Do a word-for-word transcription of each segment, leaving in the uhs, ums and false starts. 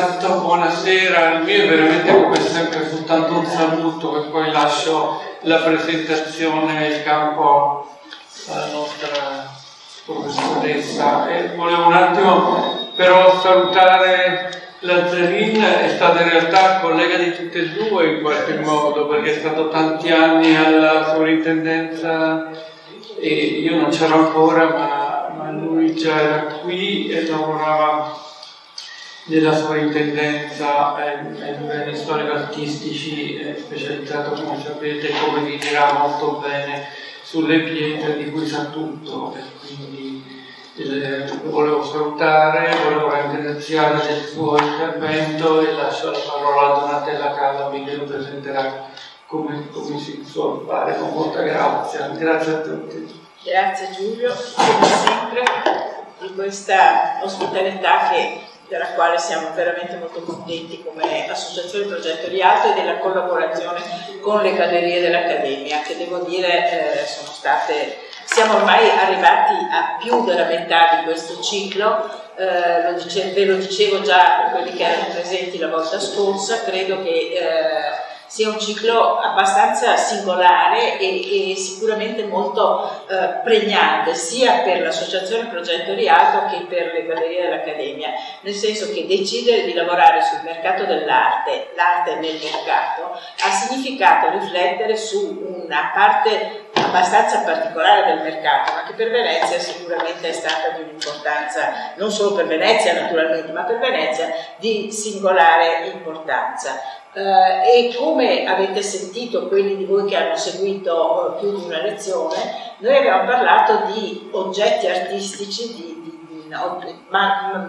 intanto buonasera, il mio è veramente come sempre soltanto un saluto e poi lascio la presentazione in campo alla nostra professoressa. E volevo un attimo però salutare Lazzarin, è stata in realtà collega di tutte e due in qualche modo, perché è stato tanti anni alla sovrintendenza e io non c'ero ancora, ma, ma lui già era qui e lavorava nella sovrintendenza ai beni storico-artistici, è specializzato, come sapete, come vi dirà molto bene, sulle pietre, di cui sa tutto, e quindi il, volevo salutare, volevo ringraziare del suo intervento e lascio la parola a Donatella Calami che lo presenterà come, come si suol fare, con molta grazia. Grazie a tutti. Grazie Giulio, come sempre, di questa ospitalità che, della quale siamo veramente molto contenti come Associazione Progetto Rialto e della collaborazione con le gallerie dell'Accademia, che devo dire eh, sono state... Siamo ormai arrivati a più della metà di questo ciclo, eh, lo dice, ve lo dicevo già per quelli che erano presenti la volta scorsa, credo che eh, sia un ciclo abbastanza singolare e, e sicuramente molto eh, pregnante sia per l'Associazione Progetto Rialto che per le gallerie dell'Accademia, nel senso che decidere di lavorare sul mercato dell'arte, l'arte nel mercato, ha significato riflettere su una parte abbastanza particolare del mercato, ma che per Venezia sicuramente è stata di un'importanza, non solo per Venezia naturalmente, ma per Venezia di singolare importanza. Eh, e come avete sentito quelli di voi che hanno seguito eh, più di una lezione, noi abbiamo parlato di oggetti artistici, di, di, di, no, ma,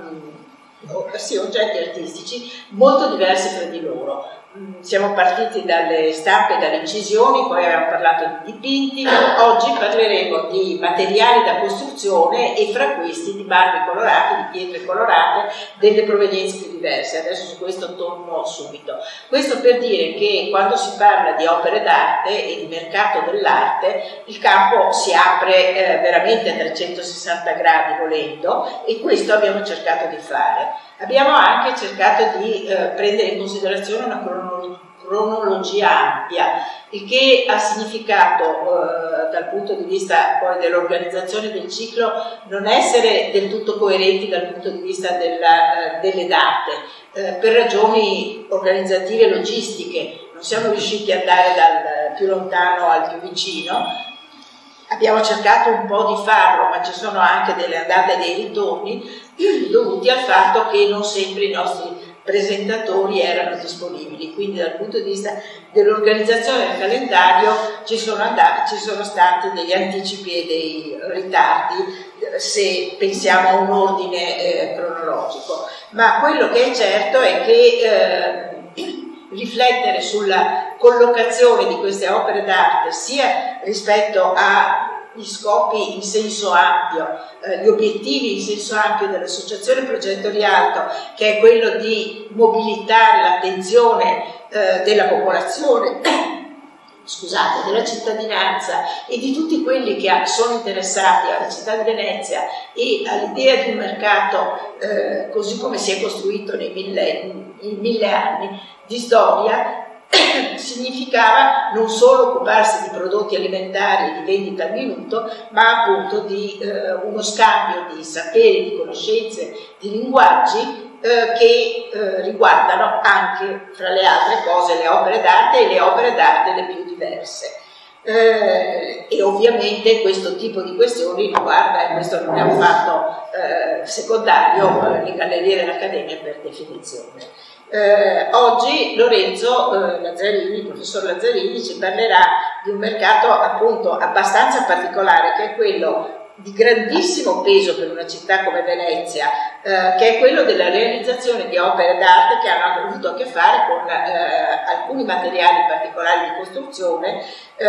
sì, oggetti artistici molto diversi tra di loro. Siamo partiti dalle stampe e dalle incisioni, poi abbiamo parlato di dipinti, oggi parleremo di materiali da costruzione e fra questi di marmi colorati, di pietre colorate, delle provenienze più diverse. Adesso su questo torno subito. Questo per dire che quando si parla di opere d'arte e di mercato dell'arte, il campo si apre eh, veramente a trecentosessanta gradi volendo, e questo abbiamo cercato di fare. Abbiamo anche cercato di eh, prendere in considerazione una cronologia ampia, il che ha significato eh, dal punto di vista poi dell'organizzazione del ciclo non essere del tutto coerenti dal punto di vista della, eh, delle date, eh, per ragioni organizzative e logistiche. Non siamo riusciti ad andare dal più lontano al più vicino. Abbiamo cercato un po' di farlo, ma ci sono anche delle andate e dei ritorni dovuti al fatto che non sempre i nostri presentatori erano disponibili, quindi dal punto di vista dell'organizzazione del calendario ci sono, andati, ci sono stati degli anticipi e dei ritardi se pensiamo a un ordine eh, cronologico, ma quello che è certo è che eh, riflettere sulla collocazione di queste opere d'arte sia rispetto a gli scopi in senso ampio, eh, gli obiettivi in senso ampio dell'Associazione Progetto Rialto, che è quello di mobilitare l'attenzione eh, della popolazione, scusate, della cittadinanza e di tutti quelli che sono interessati alla città di Venezia e all'idea di un mercato eh, così come si è costruito nei mille, in mille anni di storia, significava non solo occuparsi di prodotti alimentari e di vendita al minuto, ma appunto di eh, uno scambio di saperi, di conoscenze, di linguaggi eh, che eh, riguardano anche, fra le altre cose, le opere d'arte e le opere d'arte le più diverse. Eh, e ovviamente questo tipo di questioni riguarda, e questo non è un fatto eh, secondario, le gallerie dell'Accademia per definizione. Eh, oggi Lorenzo eh, Lazzarini, il professor Lazzarini, ci parlerà di un mercato appunto abbastanza particolare, che è quello di grandissimo peso per una città come Venezia, eh, che è quello della realizzazione di opere d'arte che hanno avuto a che fare con eh, alcuni materiali particolari di costruzione,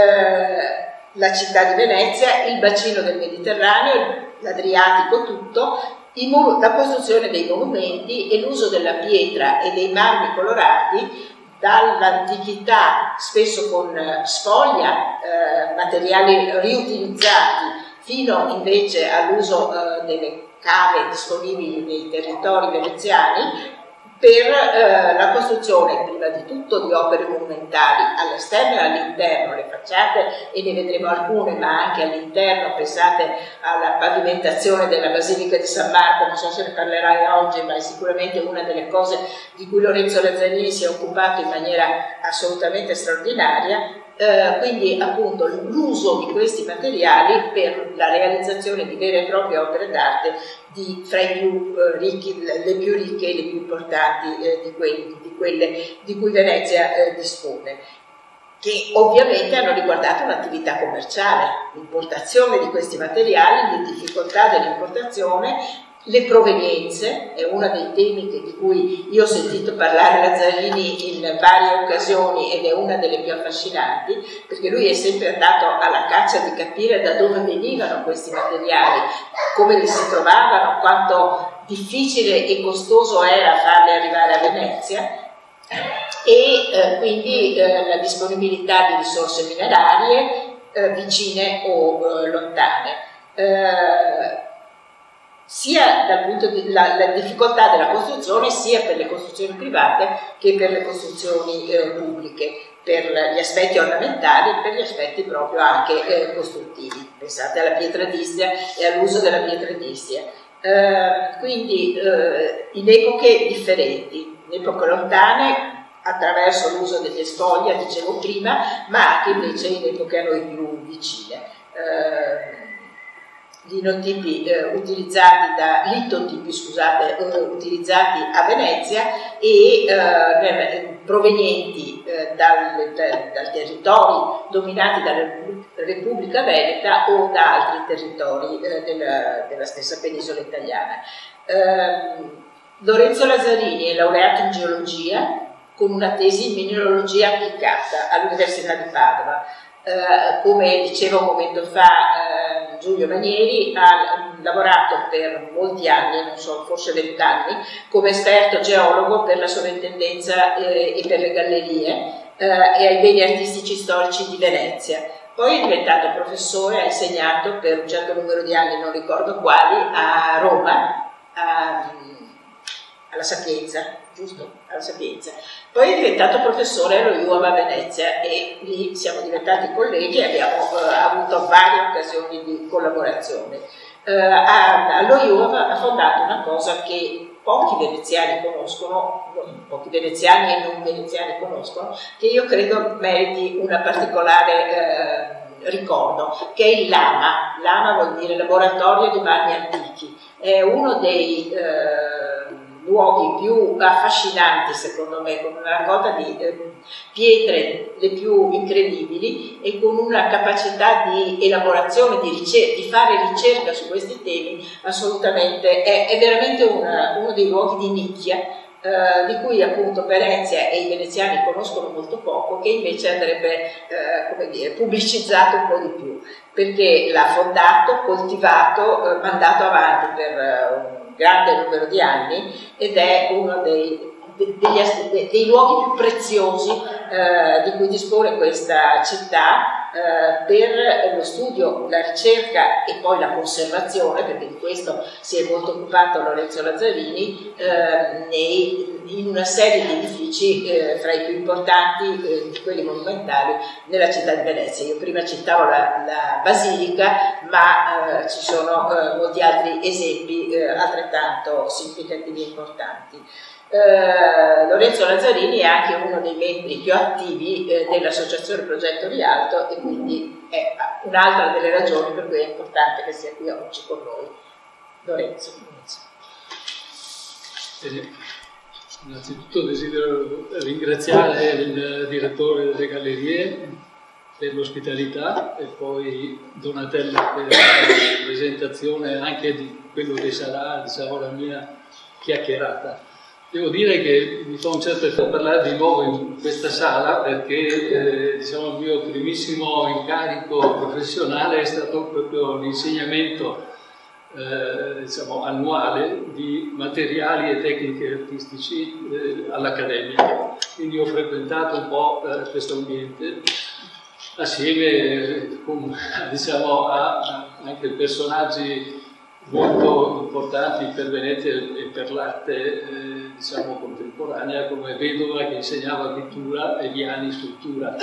eh, la città di Venezia, il bacino del Mediterraneo, l'Adriatico tutto, la costruzione dei monumenti e l'uso della pietra e dei marmi colorati dall'antichità, spesso con sfoglia, eh, materiali riutilizzati, fino invece all'uso eh, delle cave disponibili nei territori veneziani, per eh, la costruzione prima di tutto di opere monumentali all'esterno e all'interno, le facciate, e ne vedremo alcune, ma anche all'interno. Pensate alla pavimentazione della Basilica di San Marco, non so se ne parlerai oggi, ma è sicuramente una delle cose di cui Lorenzo Lazzarini si è occupato in maniera assolutamente straordinaria. Uh, quindi appunto l'uso di questi materiali per la realizzazione di vere e proprie opere d'arte fra i più uh, ricchi, le più ricche e le più importanti uh, di, quelli, di quelle di cui Venezia uh, dispone, che ovviamente hanno riguardato un'attività commerciale, l'importazione di questi materiali, le difficoltà dell'importazione, le provenienze. È uno dei temi che, di cui io ho sentito parlare Lazzarini in varie occasioni ed è una delle più affascinanti, perché lui è sempre andato alla caccia di capire da dove venivano questi materiali, come li si trovavano, quanto difficile e costoso era farli arrivare a Venezia, e eh, quindi eh, la disponibilità di risorse minerarie eh, vicine o eh, lontane. Eh, sia dal punto di la, la difficoltà della costruzione, sia per le costruzioni private che per le costruzioni eh, pubbliche, per gli aspetti ornamentali e per gli aspetti proprio anche eh, costruttivi. Pensate alla pietra d'Istria e all'uso della pietra d'Istria. Eh, quindi eh, in epoche differenti, in epoche lontane, attraverso l'uso degli sfoglia, dicevo prima, ma anche invece in epoche a noi più vicine. Eh, linotipi eh, utilizzati da litotipi scusate eh, utilizzati a Venezia e eh, provenienti eh, dal, dal, dal territori dominati dalla Repubblica Veneta o da altri territori eh, della, della stessa penisola italiana. Eh, Lorenzo Lazzarini è laureato in geologia con una tesi in mineralogia applicata all'Università di Padova. Uh, come dicevo un momento fa uh, Giulio Manieri, ha lavorato per molti anni, non so, forse vent'anni, come esperto geologo per la sovrintendenza eh, e per le gallerie uh, e ai beni artistici storici di Venezia. Poi è diventato professore, ha insegnato per un certo numero di anni, non ricordo quali, a Roma, a, alla Sapienza, giusto? Alla Sapienza. Poi è diventato professore allo I U A M a Venezia e lì siamo diventati colleghi e abbiamo eh, avuto varie occasioni di collaborazione. Eh, allo I U A M ha fondato una cosa che pochi veneziani conoscono, pochi veneziani e non veneziani conoscono, che io credo meriti una particolare eh, ricordo, che è il LAMA. LAMA vuol dire Laboratorio di Marmi Antichi. È uno dei eh, luoghi più affascinanti, secondo me, con una raccolta di eh, pietre le più incredibili e con una capacità di elaborazione, di, ricer- di fare ricerca su questi temi assolutamente, è, è veramente una, uno dei luoghi di nicchia eh, di cui appunto Venezia e i veneziani conoscono molto poco, che invece andrebbe eh, come dire, pubblicizzato un po' di più, perché l'ha fondato, coltivato, eh, mandato avanti per eh, un grande numero di anni ed è uno dei, degli, dei luoghi più preziosi eh, di cui dispone questa città eh, per lo studio, la ricerca e poi la conservazione, perché di questo si è molto occupato Lorenzo Lazzarini, eh, nei, in una serie di edifici eh, fra i più importanti eh, di quelli monumentali nella città di Venezia. Io prima citavo la, la Basilica, ma eh, ci sono eh, molti altri esempi eh, altrettanto significativi e importanti. Eh, Lorenzo Lazzarini è anche uno dei membri più attivi eh, dell'Associazione Progetto Rialto e quindi è un'altra delle ragioni per cui è importante che sia qui oggi con noi. Lorenzo. Innanzitutto desidero ringraziare il direttore delle gallerie per l'ospitalità e poi Donatella per la presentazione anche di quello che sarà, diciamo, la mia chiacchierata. Devo dire che mi fa un certo effetto parlare di nuovo in questa sala perché eh, diciamo, il mio primissimo incarico professionale è stato proprio l'insegnamento eh, diciamo, annuale di materiali e tecniche artistici eh, all'Accademia. Quindi ho frequentato un po' eh, questo ambiente assieme con, diciamo, a, a anche personaggi molto importanti per Venezia e per l'arte eh, diciamo contemporanea, come Vedova che insegnava pittura e Viani scultura.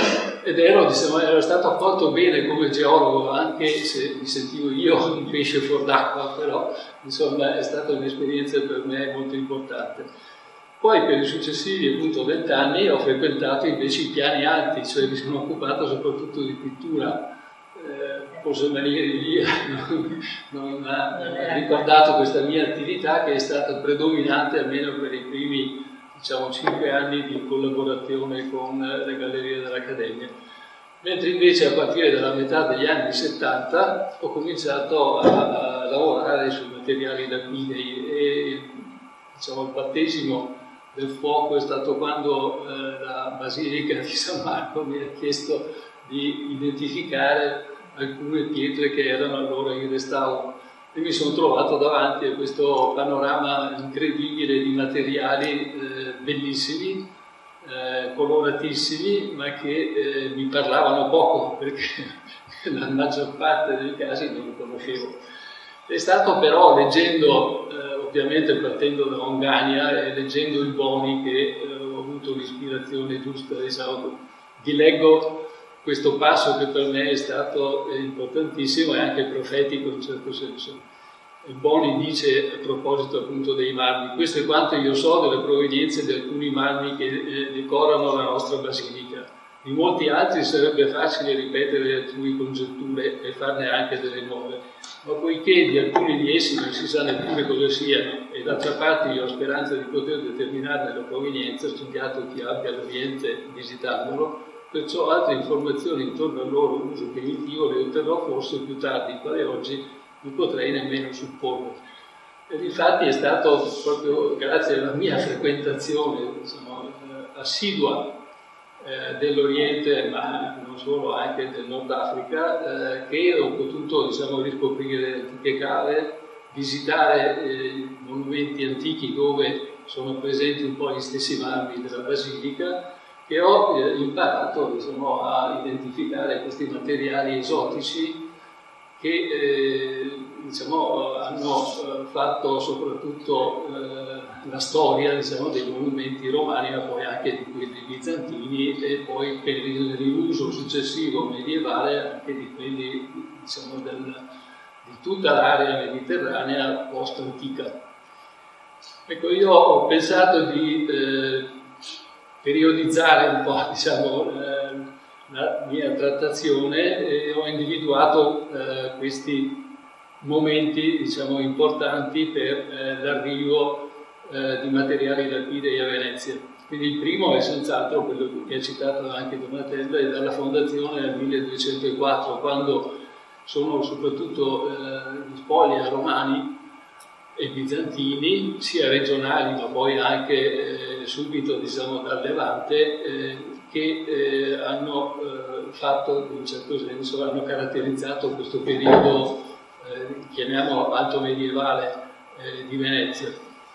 Ed ero, diciamo, ero stato accolto bene come geologo, anche se mi sentivo io un pesce fuor d'acqua, però insomma è stata un'esperienza per me molto importante. Poi per i successivi appunto vent'anni ho frequentato invece i piani alti, cioè mi sono occupato soprattutto di pittura. Eh, posamanieri non, non ha ricordato questa mia attività, che è stata predominante almeno per i primi diciamo cinque anni di collaborazione con le gallerie dell'Accademia, mentre invece a partire dalla metà degli anni settanta ho cominciato a, a lavorare sui materiali laquidei e diciamo il battesimo del fuoco è stato quando eh, la Basilica di San Marco mi ha chiesto di identificare alcune pietre che erano allora in restauro e mi sono trovato davanti a questo panorama incredibile di materiali eh, bellissimi, eh, coloratissimi, ma che eh, mi parlavano poco perché la maggior parte dei casi non li conoscevo. È stato però leggendo, eh, ovviamente partendo da Ongania e leggendo il Boni, che eh, ho avuto l'ispirazione giusta, diciamo, di leggo questo passo che per me è stato importantissimo e anche profetico in un certo senso. Il Boni dice, a proposito appunto dei marmi, questo è quanto io so delle provenienze di alcuni marmi che eh, decorano la nostra basilica. Di molti altri sarebbe facile ripetere le altrui congetture e farne anche delle nuove, ma poiché di alcuni di essi non si sa neppure cosa siano, e d'altra parte io ho speranza di poter determinarne la provenienza, studiato chi abbia l'Oriente visitandolo, perciò altre informazioni intorno al loro uso primitivo le otterrò forse più tardi, quale oggi non potrei nemmeno supporre. E infatti è stato proprio grazie alla mia frequentazione diciamo, assidua eh, dell'Oriente, ma non solo, anche del Nord Africa, eh, che ho potuto diciamo, riscoprire antiche cave, visitare eh, monumenti antichi dove sono presenti un po' gli stessi marmi della Basilica, che ho eh, imparato diciamo, a identificare questi materiali esotici che eh, diciamo, hanno eh, fatto soprattutto eh, la storia diciamo, dei monumenti romani, ma poi anche di quelli bizantini e poi per il riuso successivo medievale anche di quelli diciamo, del, di tutta l'area mediterranea post-antica. Ecco, io ho pensato di eh, periodizzare un po' diciamo, eh, la mia trattazione e ho individuato eh, questi momenti diciamo, importanti per eh, l'arrivo eh, di materiali lapidei a Venezia. Quindi il primo è senz'altro quello che ha citato anche Donatella, è dalla fondazione nel milleduecentoquattro, quando sono soprattutto eh, gli spoglia romani e bizantini, sia regionali ma poi anche eh, subito diciamo, dal Levante, eh, che eh, hanno eh, fatto, in un certo senso, hanno caratterizzato questo periodo, eh, chiamiamolo alto medievale, eh, di Venezia.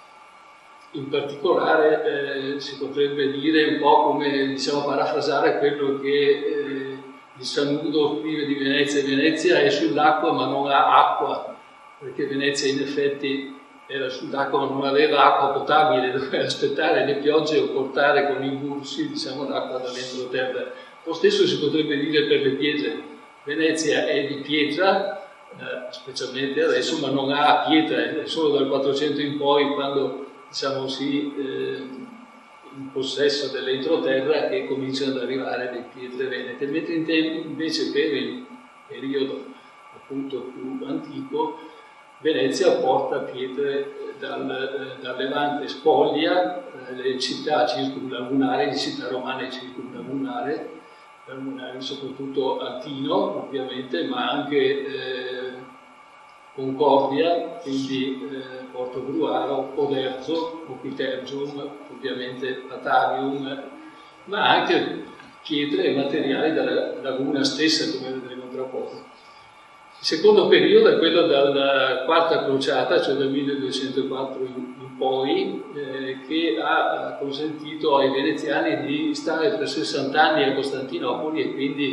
In particolare eh, si potrebbe dire un po' come, diciamo, parafrasare quello che eh, il Sanudo scrive di Venezia. Venezia è sull'acqua ma non ha acqua, perché Venezia in effetti era sull'acqua ma non aveva acqua potabile, doveva aspettare le piogge o portare con i bursi diciamo, l'acqua dall'entroterra. Lo stesso si potrebbe dire per le pietre. Venezia è di pietra, eh, specialmente adesso, ma non ha pietra, è solo dal quattrocento in poi, quando diciamo, si eh, in possesso dell'entroterra, che cominciano ad arrivare le pietre venete, mentre in invece per il periodo appunto più antico Venezia porta pietre dal, dal Levante, spoglia eh, le città circumlagunari, le città romane circumlagunari, soprattutto Altino ovviamente, ma anche eh, Concordia, quindi eh, Portogruaro, Oderzo, Opitergium, ovviamente Patavium, ma anche pietre e materiali dalla laguna stessa, come vedremo tra poco. Il secondo periodo è quello dalla quarta crociata, cioè dal milleduecentoquattro in, in poi, eh, che ha consentito ai veneziani di stare per sessanta anni a Costantinopoli e quindi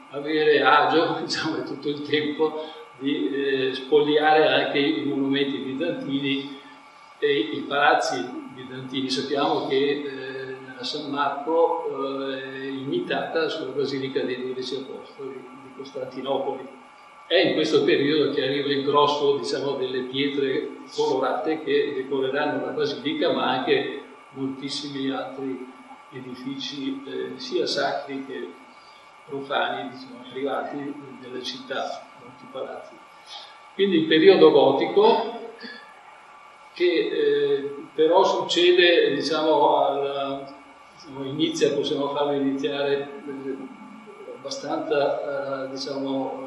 avere agio, diciamo, tutto il tempo di eh, spogliare anche i monumenti bizantini e i palazzi bizantini. Sappiamo che eh, a San Marco eh, è imitata sulla Basilica dei Dodici Apostoli di Costantinopoli. È in questo periodo che arriva il grosso, diciamo, delle pietre colorate che decoreranno la Basilica, ma anche moltissimi altri edifici, eh, sia sacri che profani, diciamo, privati delle città, molti palazzi. Quindi il periodo gotico, che eh, però succede, diciamo, al, diciamo, inizia, possiamo farlo iniziare eh, abbastanza, eh, diciamo,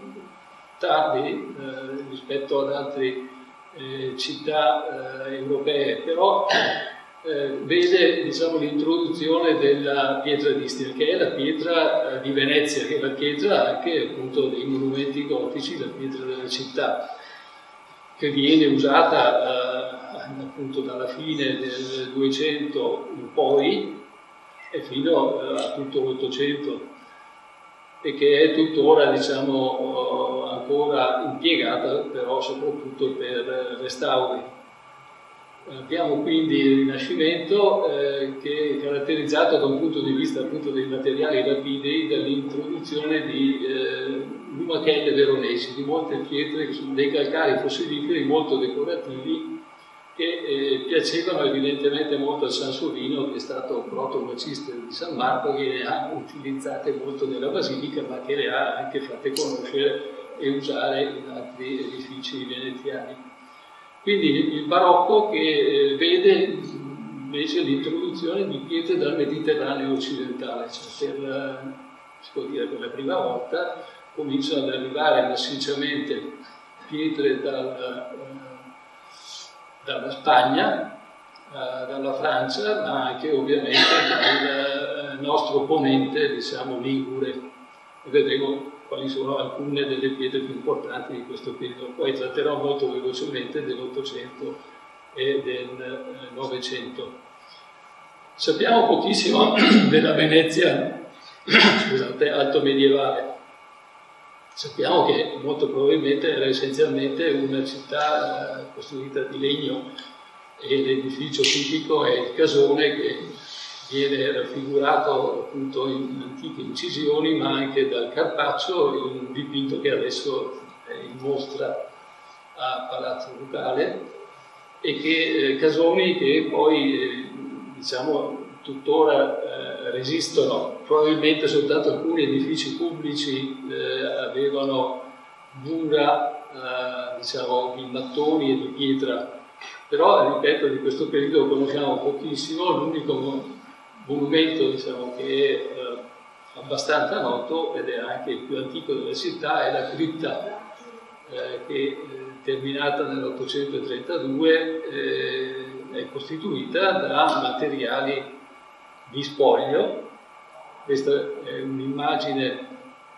tardi eh, rispetto ad altre eh, città eh, europee, però eh, vede, diciamo, l'introduzione della pietra d'Istria, che è la pietra eh, di Venezia, che baccheggia anche appunto dei monumenti gotici, la pietra della città, che viene usata eh, appunto dalla fine del duecento in poi e fino eh, a tutto l'Ottocento, e che è tuttora, diciamo, ancora impiegata, però soprattutto per restauri. Abbiamo quindi il Rinascimento eh, che è caratterizzato da un punto di vista appunto dei materiali lapidei dall'introduzione di eh, lumachelle veronesi, di molte pietre, dei calcari fossiliferi molto decorativi, che eh, piacevano evidentemente molto al Sansovino, che è stato proto-magista di San Marco, che le ha utilizzate molto nella Basilica, ma che le ha anche fatte conoscere e usare in altri edifici veneziani. Quindi il barocco che eh, vede invece l'introduzione di pietre dal Mediterraneo occidentale, cioè per, si può dire, per la prima volta cominciano ad arrivare massicciamente pietre dal dalla Spagna, eh, dalla Francia, ma anche ovviamente dal nostro ponente, diciamo, ligure. E vedremo quali sono alcune delle pietre più importanti di questo periodo. Poi tratterò molto velocemente dell'Ottocento e del Novecento. Sappiamo pochissimo della Venezia, scusate, alto medievale. Sappiamo che molto probabilmente era essenzialmente una città eh, costruita di legno, e l'edificio tipico è il casone, che viene raffigurato appunto in antiche incisioni, ma anche dal Carpaccio, in un dipinto che adesso è in mostra a Palazzo Ducale, e che eh, casoni che poi eh, diciamo tuttora eh, resistono. Probabilmente soltanto alcuni edifici pubblici eh, avevano mura eh, diciamo di mattoni e di pietra, però ripeto, di questo periodo conosciamo pochissimo. L'unico monumento, diciamo, che è eh, abbastanza noto, ed è anche il più antico della città, è la cripta eh, che eh, terminata nell'ottocentotrentadue eh, è costituita da materiali di spoglio. Questa è un'immagine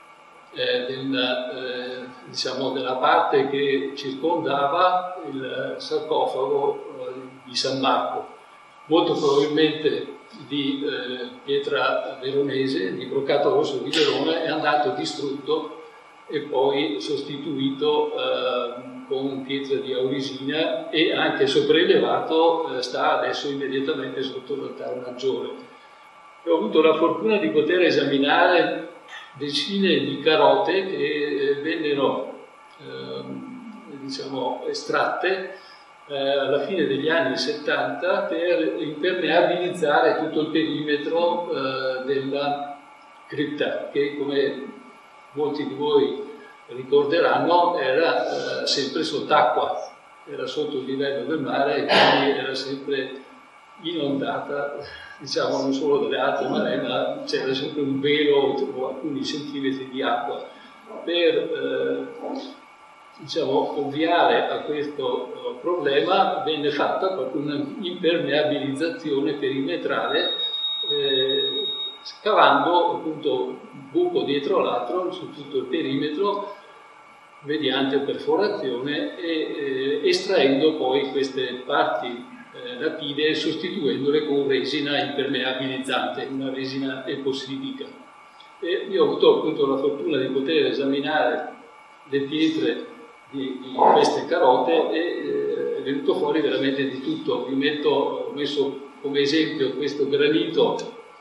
eh, della, eh, diciamo, della parte che circondava il sarcofago eh, di San Marco, molto probabilmente di eh, pietra veronese, di brocato rosso di Verona, è andato distrutto e poi sostituito eh, con pietra di Aurisina, e anche sopraelevato eh, sta adesso immediatamente sotto l'altare maggiore. Ho avuto la fortuna di poter esaminare decine di carote che vennero eh, diciamo, estratte eh, alla fine degli anni settanta per impermeabilizzare tutto il perimetro eh, della cripta, che, come molti di voi ricorderanno, era eh, sempre sott'acqua, era sotto il livello del mare e quindi era sempre inondata, diciamo, non solo dalle alte maree, ma c'era sempre un velo o alcuni centimetri di acqua. Per eh, diciamo, ovviare a questo problema venne fatta proprio un'impermeabilizzazione perimetrale, eh, scavando appunto un buco dietro l'altro su tutto il perimetro mediante perforazione e eh, estraendo poi queste parti eh, lapidee, sostituendole con resina impermeabilizzante, una resina epossidica. E io ho avuto appunto la fortuna di poter esaminare le pietre di, di queste carote e eh, è venuto fuori veramente di tutto. Vi metto, ho messo come esempio questo granito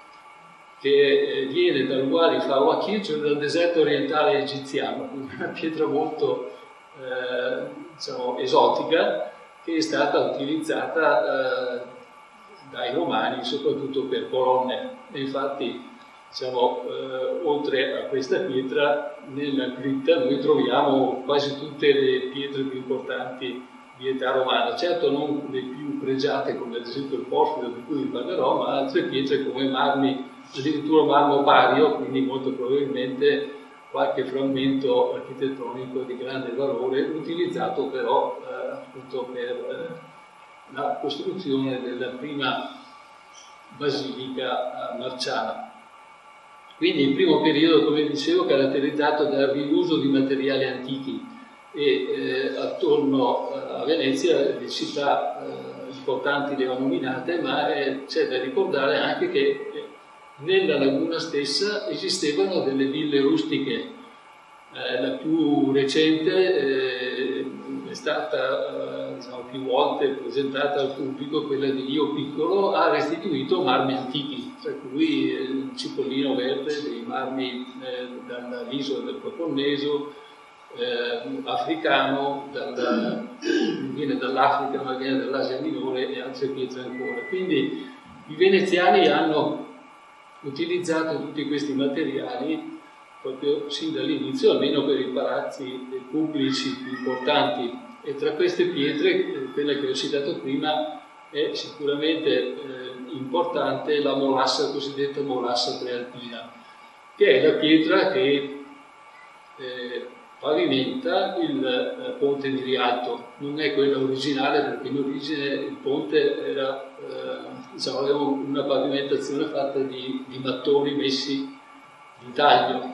che viene dall'Uali Fawakir, cioè dal deserto orientale egiziano, una pietra molto eh, diciamo, esotica, che è stata utilizzata eh, dai romani soprattutto per colonne. E infatti diciamo, eh, oltre a questa pietra nella cripta noi troviamo quasi tutte le pietre più importanti di età romana, certo non le più pregiate come ad esempio il porfido di cui vi parlerò, ma altre pietre come marmi, addirittura marmo pario, quindi molto probabilmente qualche frammento architettonico di grande valore, utilizzato però eh, appunto per eh, la costruzione della prima basilica marciana. Quindi il primo periodo, come dicevo, caratterizzato dal riuso di materiali antichi e eh, attorno a Venezia le città eh, importanti le ho nominate, ma eh, c'è da ricordare anche che nella laguna stessa esistevano delle ville rustiche. Eh, la più recente eh, è stata eh, diciamo, più volte presentata al pubblico, quella di Rio Piccolo, ha restituito marmi antichi, tra cui eh, il cipollino verde dei marmi eh, dall'isola del Peloponneso, eh, africano, dal, viene dall'Africa ma viene dall'Asia minore e altre pietre ancora. Quindi i veneziani hanno utilizzato tutti questi materiali proprio sin dall'inizio, almeno per i palazzi pubblici più importanti, e tra queste pietre, quella che ho citato prima, è sicuramente eh, importante la molassa, cosiddetta molassa prealpina, che è la pietra che eh, pavimenta il eh, ponte di Rialto. Non è quella originale, perché in origine il ponte era, eh, diciamo, aveva una pavimentazione fatta di, di mattoni messi di taglio,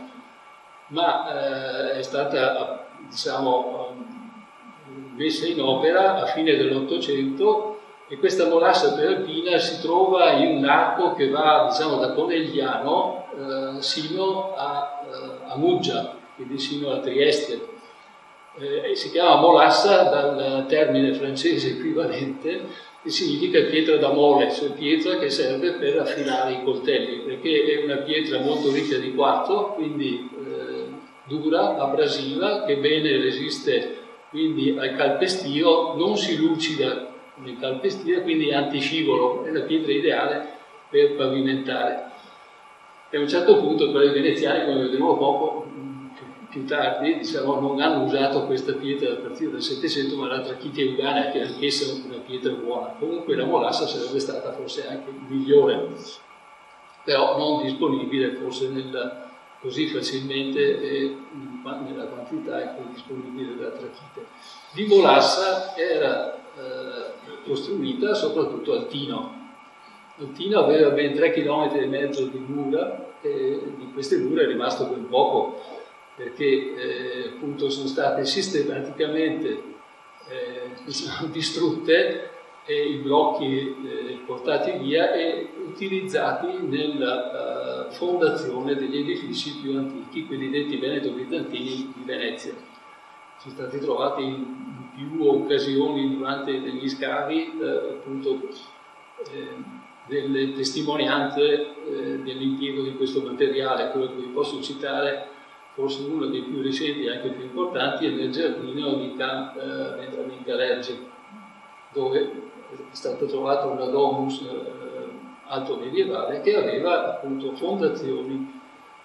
ma eh, è stata, diciamo, messa in opera a fine dell'Ottocento, e questa molassa prealpina si trova in un arco che va, diciamo, da Conegliano eh, sino a, eh, a Muggia, quindi sino a Trieste. Eh, e si chiama molassa dal termine francese equivalente, che significa pietra da mole, cioè pietra che serve per affilare i coltelli, perché è una pietra molto ricca di quarzo, quindi eh, dura, abrasiva, che bene resiste quindi al calpestio, non si lucida nel calpestio, quindi è antiscivolo, è la pietra ideale per pavimentare. E a un certo punto però i veneziani, come vedremo poco più tardi, diciamo, non hanno usato questa pietra a partire dal Settecento, ma la trachite eugana, che anch'essa è una pietra buona. Comunque la molassa sarebbe stata forse anche migliore, però non disponibile forse nel, così facilmente e nella quantità in cui è disponibile la trachite. Di molassa era eh, costruita soprattutto al Tino. Il Tino aveva ben tre chilometri e mezzo di mura, e di queste mura è rimasto ben poco, perché eh, appunto sono state sistematicamente eh, diciamo, distrutte e i blocchi eh, portati via e utilizzati nella uh, fondazione degli edifici più antichi, quelli detti veneto-bizantini di Venezia. Sono stati trovati in più occasioni durante degli scavi eh, appunto eh, delle testimonianze eh, dell'impiego di questo materiale. Quello che vi posso citare, forse uno dei più recenti e anche più importanti, è nel giardino di Can eh, Benjamin Galergi, dove è stata trovata una domus eh, alto medievale che aveva appunto fondazioni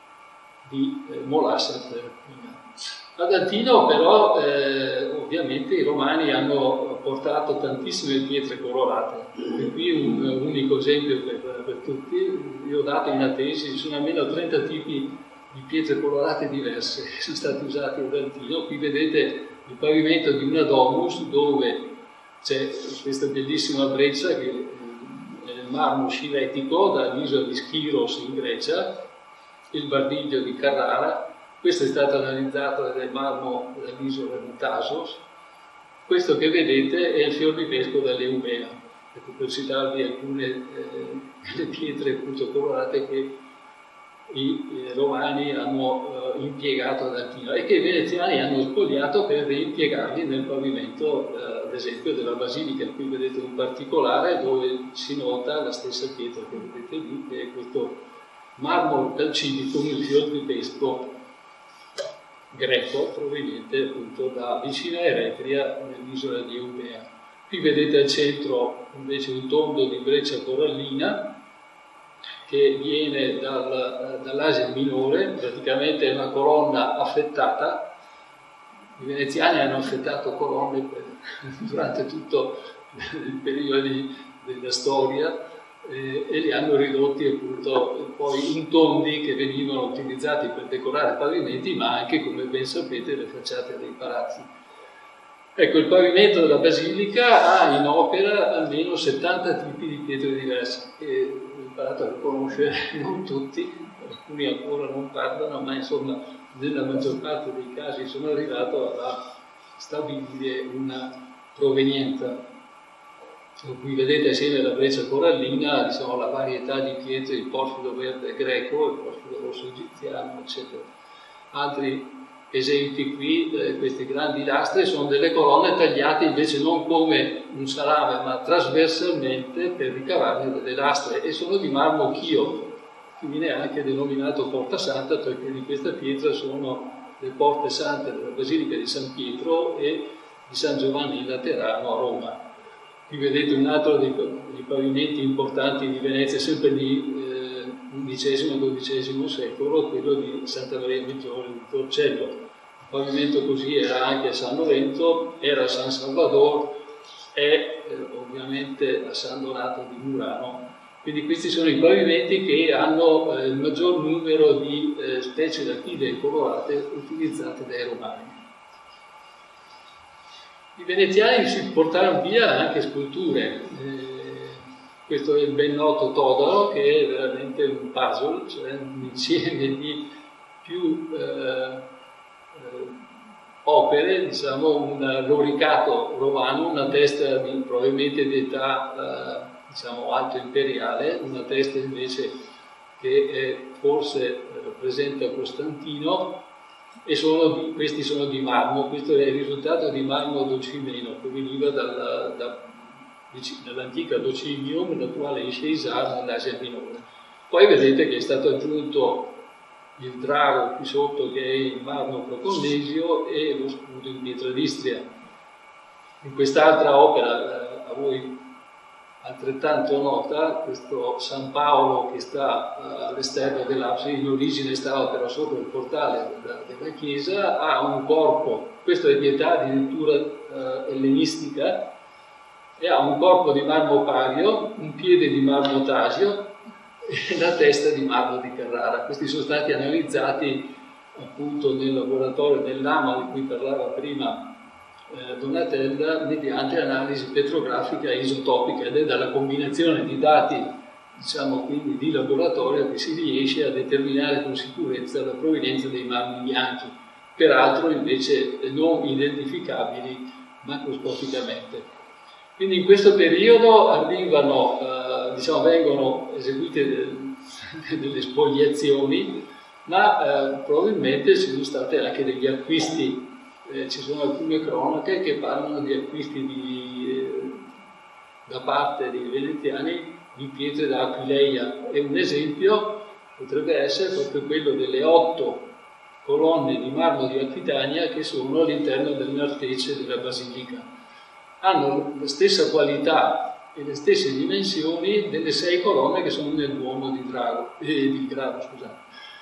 di eh, molassa prealpina. Ad Antino però eh, ovviamente i romani hanno portato tantissime pietre colorate, e qui un, un unico esempio per, per tutti. Io ho dato in una tesi, ci sono almeno trenta tipi di pietre colorate diverse che sono stati usati ad Antino. Qui vedete il pavimento di una domus dove c'è questa bellissima breccia che è il marmo sciletico dall'isola di Schiros in Grecia, il bardiglio di Carrara. Questo è stato analizzato ed è il marmo dall'isola di Tasos. Questo che vedete è il fiorlivesco dall'Eumea, ecco, per citarvi alcune eh, pietre appunto colorate che i eh, romani hanno eh, impiegato ad Altino e che i veneziani hanno spogliato per reimpiegarli nel pavimento, eh, ad esempio, della basilica. Qui vedete un particolare dove si nota la stessa pietra che vedete lì, che è questo marmo calcidico milfiorditesco greco proveniente appunto da vicino a Eretria, nell'isola di Eubea. Qui vedete al centro invece un tondo di breccia corallina che viene dal, dall'Asia minore, praticamente è una colonna affettata. I veneziani hanno affettato colonne per, durante tutto il periodo della storia eh, e li hanno ridotti appunto poi in tondi che venivano utilizzati per decorare pavimenti, ma anche, come ben sapete, le facciate dei palazzi. Ecco, il pavimento della basilica ha in opera almeno settanta tipi di pietre diverse, che ho imparato a riconoscere non tutti, alcuni ancora non parlano, ma insomma nella maggior parte dei casi sono arrivato a stabilire una provenienza. Qui vedete assieme alla breccia corallina, diciamo, la varietà di pietre, il porfido verde greco, il porfido rosso egiziano, eccetera. Altri esempi qui, eh, questi grandi lastre, sono delle colonne tagliate invece non come un salame, ma trasversalmente per ricavarne delle lastre, e sono di marmo chio, che viene anche denominato porta santa perché di questa pietra sono le porte sante della Basilica di San Pietro e di San Giovanni in Laterano a Roma. Qui vedete un altro dei, dei pavimenti importanti di Venezia, sempre di eh, undicesimo dodicesimo secolo, quello di Santa Maria Maggiore di Torcello. Il pavimento così era anche a San Lorenzo, era a San Salvador e eh, ovviamente a San Donato di Murano. Quindi questi sono i pavimenti che hanno eh, il maggior numero di eh, specie d'archidee colorate utilizzate dai romani. I veneziani si portarono via anche sculture. Eh, questo è il ben noto Todaro, che è veramente un puzzle, cioè un insieme di più eh, eh, opere, diciamo un loricato romano, una testa di, probabilmente di età eh, diciamo alto imperiale, una testa invece che è, forse rappresenta Costantino, e sono di, questi sono di marmo. Questo è il risultato di marmo docimeno che veniva dalla, da, dall'antica Docimium, l'attuale Isceisar nell'Asia minore. Poi vedete che è stato aggiunto il drago qui sotto, che è il marmo proconnesio, e lo scudo in pietra d'Istria. In quest'altra opera eh, a voi altrettanto nota, questo San Paolo che sta uh, all'esterno dell'abside, in origine stava però sopra il portale della, della chiesa, ha un corpo, questo è di età addirittura uh, ellenistica, e ha un corpo di marmo pario, un piede di marmo tasio e la testa di marmo di Carrara. Questi sono stati analizzati appunto nel laboratorio dell'Ama di cui parlava prima Donatella, mediante analisi petrografica e isotopica, ed è dalla combinazione di dati, diciamo quindi di laboratorio, che si riesce a determinare con sicurezza la provenienza dei marmi bianchi, peraltro invece non identificabili macroscopicamente. Quindi in questo periodo arrivano, eh, diciamo, vengono eseguite delle, delle spoliazioni, ma eh, probabilmente ci sono stati anche degli acquisti. Eh, ci sono alcune cronache che parlano di acquisti di, eh, da parte dei veneziani di pietre da Aquileia, e un esempio potrebbe essere proprio quello delle otto colonne di marmo di Aquitania che sono all'interno del nartece della basilica. Hanno la stessa qualità e le stesse dimensioni delle sei colonne che sono nel Duomo di Drago, eh, di Grado, scusate.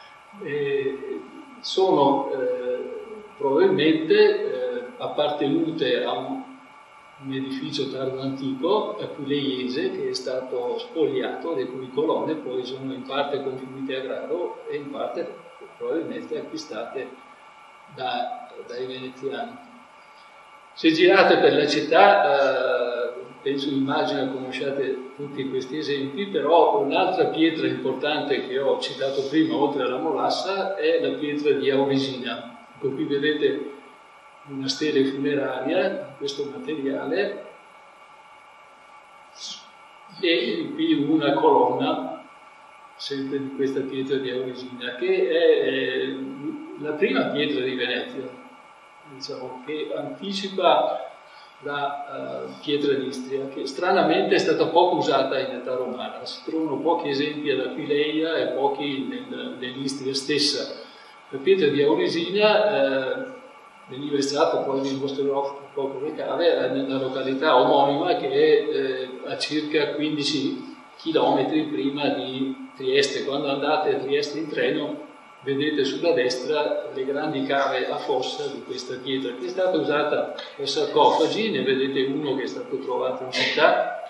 Eh, sono eh, probabilmente eh, appartenute a un, un edificio tardo antico aquileiese che è stato spogliato, le cui colonne poi sono in parte confluite a Grado e in parte probabilmente acquistate da, dai veneziani. Se girate per la città, eh, penso, immagino conosciate tutti questi esempi, però un'altra pietra importante che ho citato prima, oltre alla molassa, è la pietra di Auresina. Ecco, qui vedete una stele funeraria di questo materiale e qui una colonna sempre di questa pietra di Auresina, che è la prima pietra di Venezia, diciamo, che anticipa la uh, pietra d'Istria, che stranamente è stata poco usata in età romana. Si trovano pochi esempi ad Aquileia e pochi nel, nell'Istria stessa. La pietra di Auresina eh, veniva estratta, poi vi mostrerò poco le cave, nella località omonima che è eh, a circa quindici chilometri prima di Trieste. Quando andate a Trieste in treno vedete sulla destra le grandi cave a fossa di questa pietra, che è stata usata per sarcofagi. Ne vedete uno che è stato trovato in città,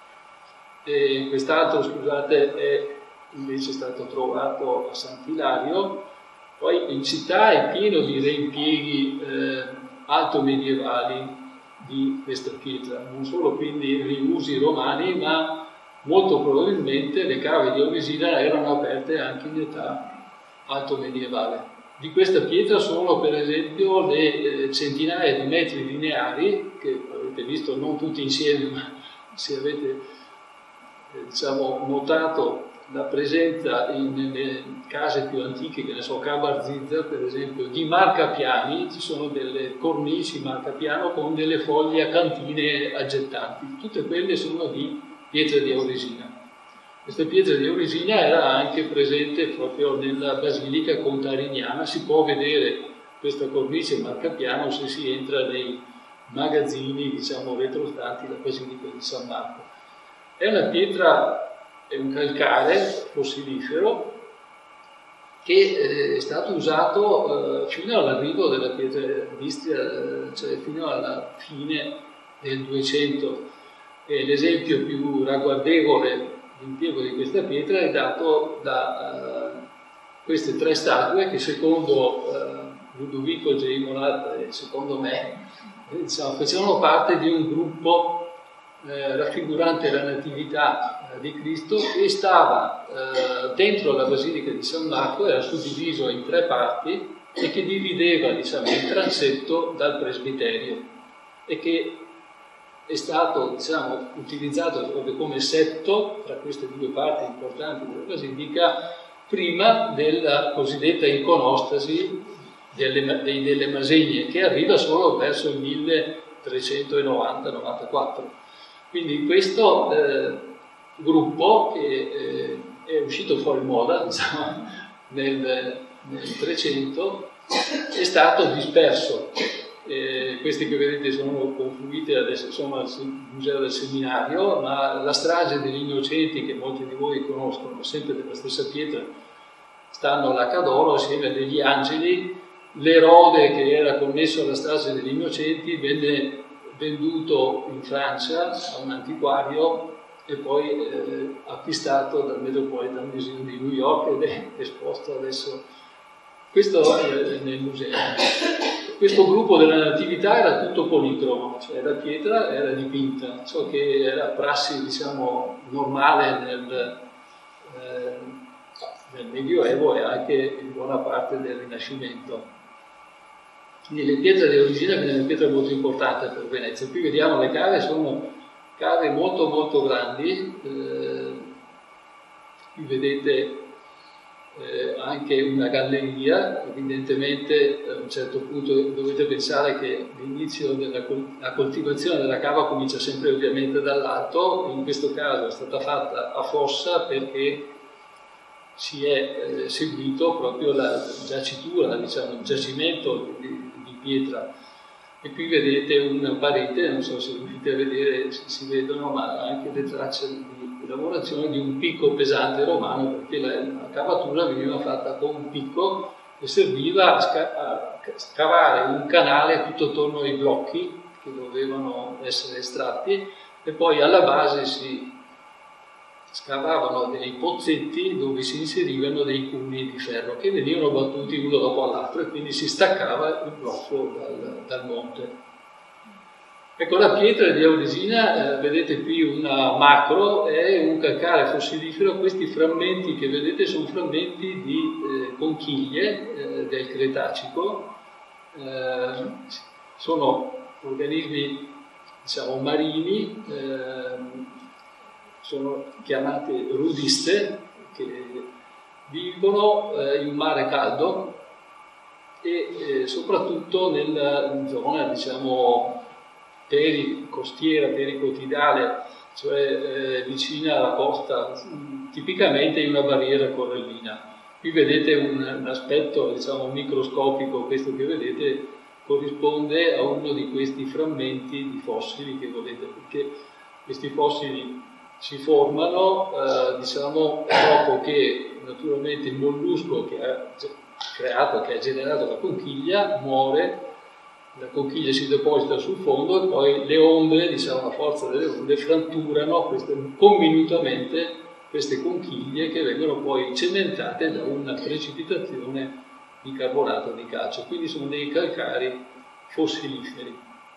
e quest'altro, scusate, è invece stato trovato a Sant'Ilario. Poi in città è pieno di reimpieghi eh, alto medievali di questa pietra, non solo quindi riusi romani, ma molto probabilmente le cave di Auresina erano aperte anche in età alto medievale. Di questa pietra sono per esempio le eh, centinaia di metri lineari, che avete visto non tutti insieme, ma se avete eh, diciamo, notato la presenza in, nelle case più antiche, che ne so, Cabarzizza per esempio, di marcapiani. Ci sono delle cornici marcapiano con delle foglie acantine aggettanti, tutte quelle sono di pietra di Auresina. Questa pietra di Auresina era anche presente proprio nella basilica contariniana. Si può vedere questa cornice marcapiano se si entra nei magazzini, diciamo, retrostanti la basilica di San Marco. È una pietra, è un calcare fossilifero che eh, è stato usato eh, fino all'arrivo della pietra d'Istria, eh, cioè fino alla fine del duecento. E l'esempio più ragguardevole l'impiego di questa pietra è dato da uh, queste tre statue che secondo uh, Ludovico Geimolat e secondo me diciamo, facevano parte di un gruppo eh, raffigurante la Natività eh, di Cristo, che stava eh, dentro la Basilica di San Marco, era suddiviso in tre parti e che divideva, diciamo, il transetto dal presbiterio, e che è stato, diciamo, utilizzato proprio come setto tra queste due parti importanti della Basilica prima della cosiddetta iconostasi delle, delle Masegne, che arriva solo verso il milletrecentonovanta novantaquattro. Quindi questo eh, gruppo, che eh, è uscito fuori moda, diciamo, nel, nel trecento, è stato disperso. Eh, questi che vedete sono confluiti adesso, sono al Museo del Seminario, ma la strage degli Innocenti, che molti di voi conoscono, sempre della stessa pietra, stanno alla Cadolo assieme a degli angeli. L'erode che era connesso alla strage degli Innocenti venne venduto in Francia a un antiquario e poi eh, acquistato dal Metropolitan Museum di New York ed è esposto adesso. Questo è nel museo. Questo gruppo della Natività era tutto policromo, cioè la pietra era dipinta, ciò che era prassi, diciamo, normale nel, eh, nel Medioevo e anche in buona parte del Rinascimento. Quindi le pietre di Auresina è una pietra molto importante per Venezia. Qui vediamo le cave, sono cave molto molto grandi. Eh, qui vedete Eh, anche una galleria. Evidentemente a un certo punto dovete pensare che l'inizio della la coltivazione della cava comincia sempre ovviamente dall'alto. In questo caso è stata fatta a fossa perché si è eh, seguito proprio la giacitura, diciamo, il giacimento di, di pietra. E qui vedete una parete, non so se riuscite a vedere, se si vedono, ma anche le tracce di lavorazione di un picco pesante romano, perché la, la cavatura veniva fatta con un picco e serviva a, sca a scavare un canale tutto attorno ai blocchi che dovevano essere estratti, e poi alla base si scavavano dei pozzetti dove si inserivano dei cunei di ferro che venivano battuti uno dopo l'altro, e quindi si staccava il blocco dal, dal monte. Ecco, la pietra di Auresina, eh, vedete qui una macro, è un calcare fossilifero. Questi frammenti che vedete sono frammenti di eh, conchiglie eh, del Cretacico, eh, sono organismi, diciamo, marini, eh, sono chiamate rudiste, che vivono eh, in un mare caldo e eh, soprattutto nella zona, diciamo, pericostiera, pericotidale, cioè eh, vicina alla costa, tipicamente in una barriera corallina. Qui vedete un, un aspetto, diciamo, microscopico, questo che vedete corrisponde a uno di questi frammenti di fossili che volete, perché questi fossili si formano, eh, diciamo, dopo che naturalmente il mollusco che ha creato, che ha generato la conchiglia, muore, la conchiglia si deposita sul fondo e poi le onde, diciamo, la forza delle onde, fratturano queste, conminutamente queste conchiglie che vengono poi cementate da una precipitazione di carbonato di calcio. Quindi sono dei calcari fossiliferi.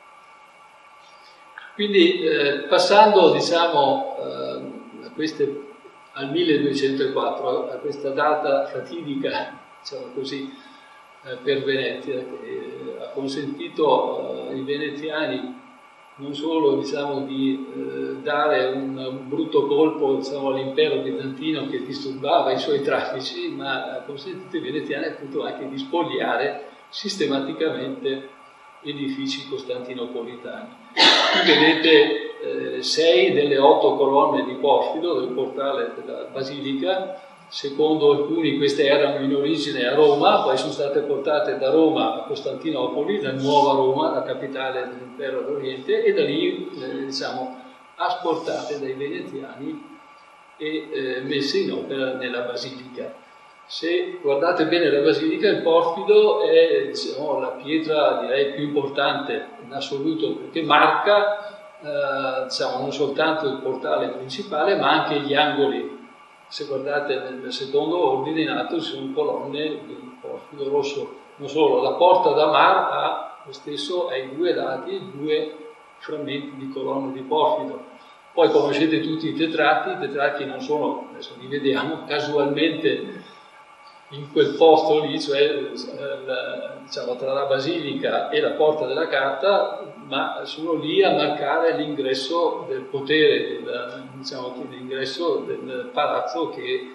Quindi eh, passando, diciamo, eh, a queste, al milleduecentoquattro, a questa data fatidica, diciamo così, eh, per Venezia, che eh, ha consentito eh, ai veneziani non solo, diciamo, di eh, dare un, un brutto colpo, diciamo, all'impero bizantino che disturbava i suoi traffici, ma ha consentito ai veneziani appunto anche di spogliare sistematicamente edifici costantinopolitani. Qui vedete eh, sei delle otto colonne di porfido del portale della basilica. Secondo alcuni queste erano in origine a Roma, poi sono state portate da Roma a Costantinopoli, la nuova Roma, la capitale dell'impero d'Oriente, e da lì eh, diciamo, asportate dai veneziani e eh, messe in opera nella basilica. Se guardate bene la basilica, il porfido è, diciamo, la pietra, direi, più importante in assoluto, perché marca eh, diciamo, non soltanto il portale principale, ma anche gli angoli. Se guardate nel secondo ordine in alto ci sono colonne di porfido rosso. Non solo, la porta da mar ha lo stesso ai due lati due frammenti di colonne di porfido. Poi conoscete tutti i tetrarchi, i tetrarchi non sono, adesso li vediamo, casualmente in quel posto lì, cioè diciamo, tra la basilica e la porta della Carta, ma sono lì a marcare l'ingresso del potere, del, diciamo, l'ingresso del palazzo che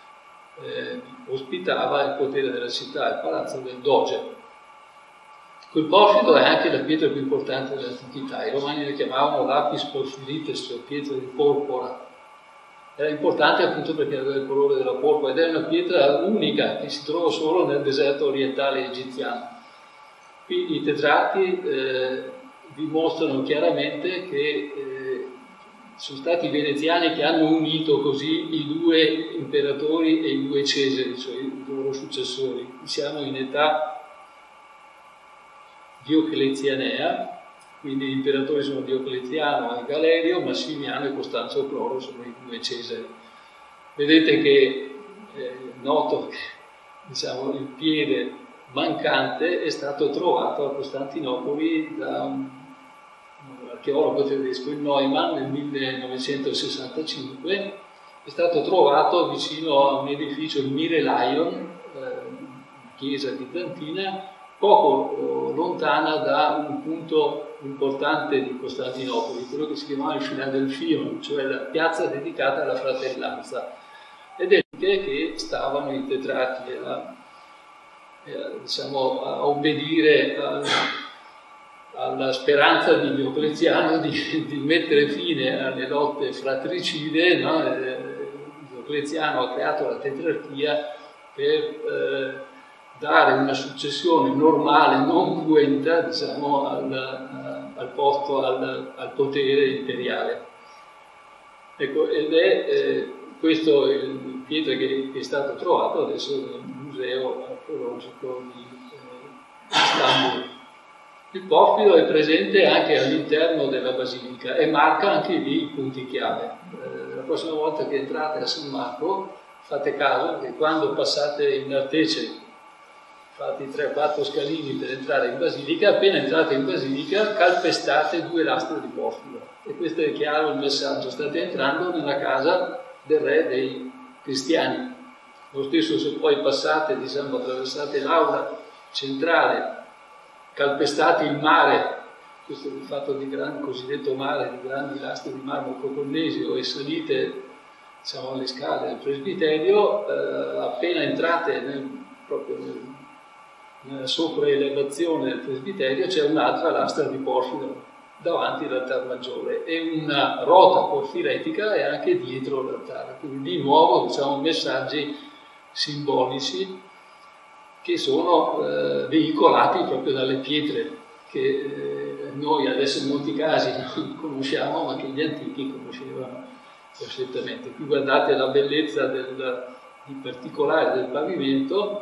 eh, ospitava il potere della città, il palazzo del Doge. Quel porfido è anche la pietra più importante dell'antichità. I romani la chiamavano lapis porphyrites, cioè pietra di porpora. Era importante appunto perché aveva il colore della porpora ed è una pietra unica che si trova solo nel deserto orientale egiziano. Qui i tetrarchi eh, dimostrano chiaramente che eh, sono stati i veneziani che hanno unito così i due imperatori e i due Cesari, cioè i loro successori. Siamo in età dioclezianea, quindi gli imperatori sono Diocleziano e Galerio, Massimiano e Costanzo Cloro sono i due Cesari. Vedete che è eh, noto che, diciamo, il piede mancante è stato trovato a Costantinopoli da un, un archeologo tedesco, il Neumann, nel millenovecentosessantacinque. È stato trovato vicino a un edificio, il Mirelaion, eh, chiesa bizantina, poco lontana da un punto importante di Costantinopoli, quello che si chiamava il Filadelfion, cioè la piazza dedicata alla fratellanza. Ed è lì che stavano i tetrarchi a, diciamo, a obbedire a, alla speranza di Diocleziano di, di mettere fine alle lotte fratricide. No? Diocleziano ha creato la tetrarchia per eh, dare una successione normale, non cruenta, diciamo, al, al posto, al, al potere imperiale. Ecco, ed è eh, questo il pietra che, che è stato trovato adesso nel museo archeologico di eh, Istanbul. Il porfido è presente anche all'interno della basilica e marca anche lì i punti chiave. Eh, la prossima volta che entrate a San Marco, fate caso che quando passate in Artece, fate tre o quattro scalini per entrare in basilica, appena entrate in basilica calpestate due lastre di porfido. E questo è chiaro il messaggio: state entrando nella casa del re dei cristiani. Lo stesso se poi passate, diciamo, attraversate l'aula centrale, calpestate il mare, questo è il fatto di gran, cosiddetto mare, di grandi lastre di marmo cocolnesio, e salite diciamo, alle scale del presbiterio, eh, appena entrate nel, proprio nel, nella sopraelevazione del presbiterio c'è un'altra lastra di porfido davanti all'altare maggiore e una rota porfiretica è anche dietro l'altare, quindi di nuovo diciamo messaggi simbolici che sono eh, veicolati proprio dalle pietre che eh, noi adesso in molti casi conosciamo ma che gli antichi conoscevano perfettamente. Qui guardate la bellezza del, in particolare del pavimento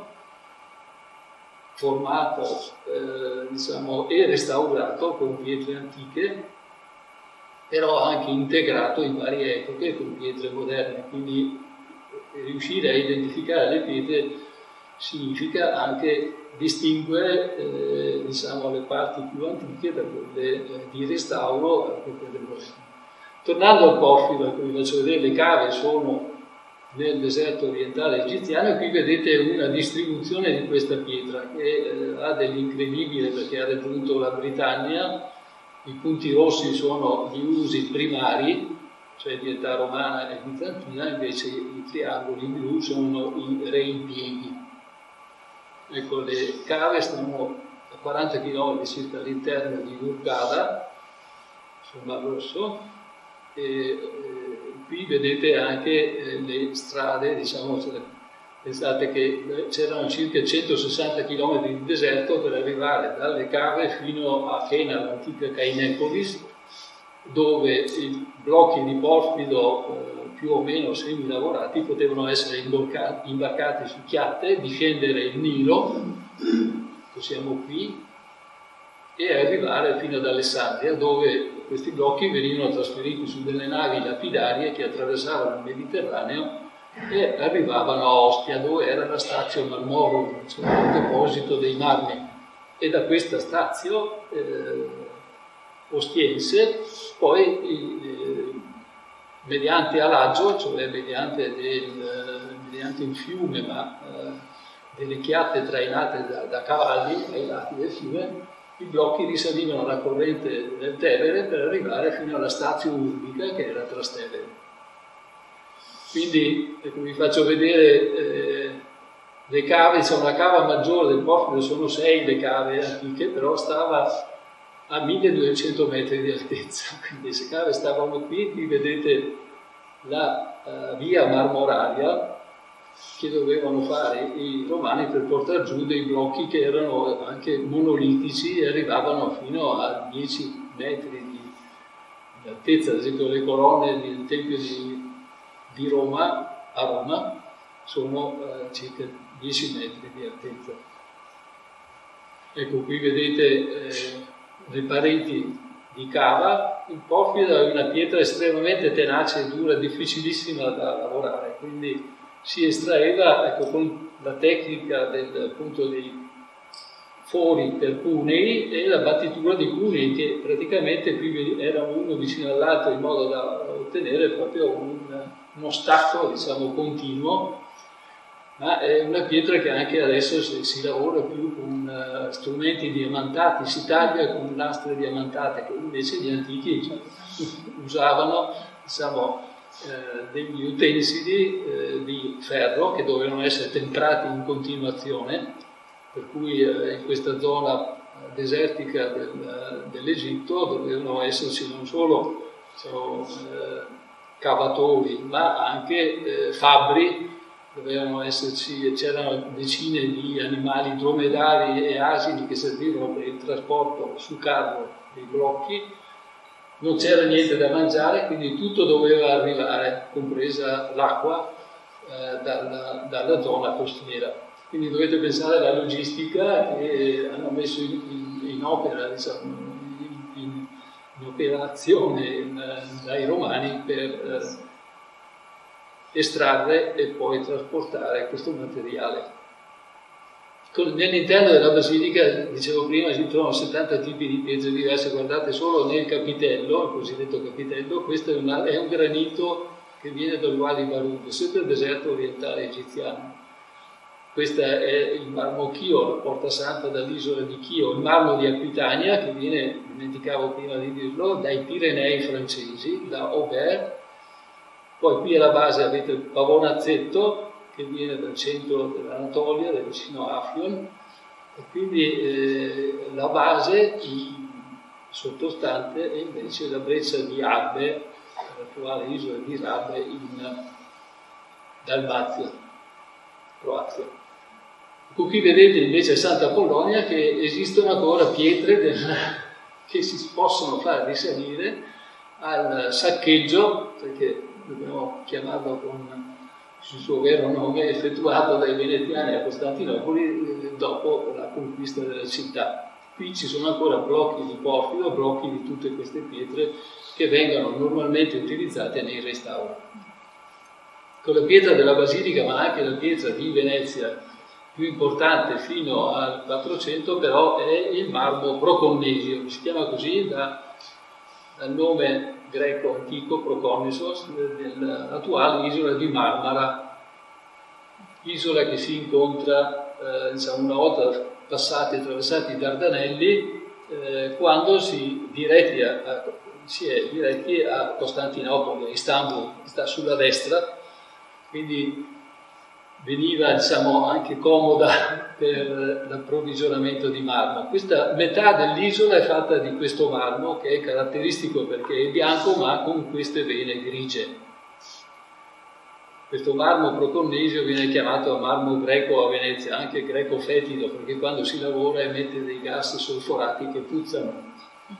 formato eh, diciamo, e restaurato con pietre antiche, però anche integrato in varie epoche con pietre moderne, quindi riuscire a identificare le pietre significa anche distinguere eh, diciamo, le parti più antiche da quelle eh, di restauro a quelle moderne. Tornando al porfido, che vi faccio vedere, le cave sono nel deserto orientale egiziano e qui vedete una distribuzione di questa pietra che eh, ha dell'incredibile perché ha raggiunto la Britannia. I punti rossi sono gli usi primari, cioè di età romana e bizantina, invece i triangoli blu sono i reimpieghi. Ecco, le cave stanno a quaranta chilometri circa all'interno di Hurghada, sul Mar Rosso, e eh, qui vedete anche eh, le strade, diciamo, cioè, pensate che c'erano circa centosessanta chilometri di deserto per arrivare dalle cave fino a Fena, l'antica Caenepolis, dove i blocchi di porfido eh, più o meno semilavorati potevano essere imbarcati, imbarcati su chiatte, discendere il Nilo, siamo qui, e arrivare fino ad Alessandria, dove questi blocchi venivano trasferiti su delle navi lapidarie che attraversavano il Mediterraneo e arrivavano a Ostia, dove era la Stazio Marmorum, cioè il deposito dei marmi. E da questa Stazio eh, ostiense poi eh, mediante alaggio, cioè mediante, del, mediante il fiume, ma eh, delle chiatte trainate da, da cavalli ai lati del fiume, i blocchi risalivano la corrente del Tevere per arrivare fino alla Stazio Urbica, che era Trastevere. Quindi, ecco, vi faccio vedere eh, le cave, c'è una cava maggiore del porfido, sono sei le cave antiche, però stava a milleduecento metri di altezza, quindi queste cave stavano qui. Qui vedete la uh, via marmoraria che dovevano fare i romani per portare giù dei blocchi che erano anche monolitici e arrivavano fino a dieci metri di, di altezza. Ad esempio le colonne del Tempio di, di Roma, a Roma, sono uh, circa dieci metri di altezza. Ecco, qui vedete eh, le pareti di cava. Il porfido è una pietra estremamente tenace e dura, difficilissima da lavorare, quindi si estraeva, ecco, con la tecnica del, appunto, dei fori per cunei e la battitura di cunei, che praticamente qui era uno vicino all'altro in modo da ottenere proprio un, uno stacco, diciamo, continuo. Ma è una pietra che anche adesso si, si lavora più con uh, strumenti diamantati, si taglia con lastre diamantate, che invece gli antichi usavano, diciamo, eh, degli utensili eh, di ferro che dovevano essere temprati in continuazione, per cui eh, in questa zona desertica del, dell'Egitto dovevano esserci non solo, diciamo, eh, cavatori, ma anche eh, fabbri. Dovevano esserci, c'erano decine di animali dromedari e asini che servivano per il trasporto su carro dei blocchi. Non c'era niente da mangiare, quindi tutto doveva arrivare, compresa l'acqua, eh, dalla, dalla zona costiera. Quindi dovete pensare alla logistica che hanno messo in, in, in opera, diciamo, in, in, in operazione in, dai romani per eh, estrarre e poi trasportare questo materiale. Nell'interno della basilica, dicevo prima, si trovano settanta tipi di pietre diverse. Guardate solo nel capitello, il cosiddetto capitello, questo è, una, è un granito che viene dal Wadi Barud, sempre il deserto orientale egiziano. Questo è il marmo Chio, la porta santa dall'isola di Chio, il marmo di Aquitania, che viene, dimenticavo prima di dirlo, dai Pirenei francesi, da Aubert, Poi qui alla base avete il pavonazzetto che viene dal centro dell'Anatolia, del vicino Afyon, e quindi eh, la base sottostante è invece la breccia di Abbe, l'attuale isola di Rabbe in Dalmazia, Croazia. Qui vedete invece a Santa Apollonia che esistono ancora pietre del, che si possono far risalire al saccheggio, perché dobbiamo chiamarlo con il suo vero nome, effettuato dai veneziani a Costantinopoli eh, dopo la conquista della città. Qui ci sono ancora blocchi di porfido, blocchi di tutte queste pietre che vengono normalmente utilizzate nei restauri. Con la pietra della Basilica, ma anche la pietra di Venezia più importante fino al quattrocento, però è il marmo proconnesio, si chiama così da, dal nome greco antico Proconnesos, dell'attuale isola di Marmara, isola che si incontra eh, diciamo, una volta passati e attraversati i Dardanelli, eh, quando si, diretti a, a, si è diretti a Costantinopoli, a Istanbul, che sta sulla destra, quindi veniva diciamo, anche comoda per l'approvvigionamento di marmo. Questa metà dell'isola è fatta di questo marmo, che è caratteristico perché è bianco ma con queste vene grigie. Questo marmo proconnesio viene chiamato marmo greco a Venezia, anche greco fetido, perché quando si lavora emette dei gas solforati che puzzano.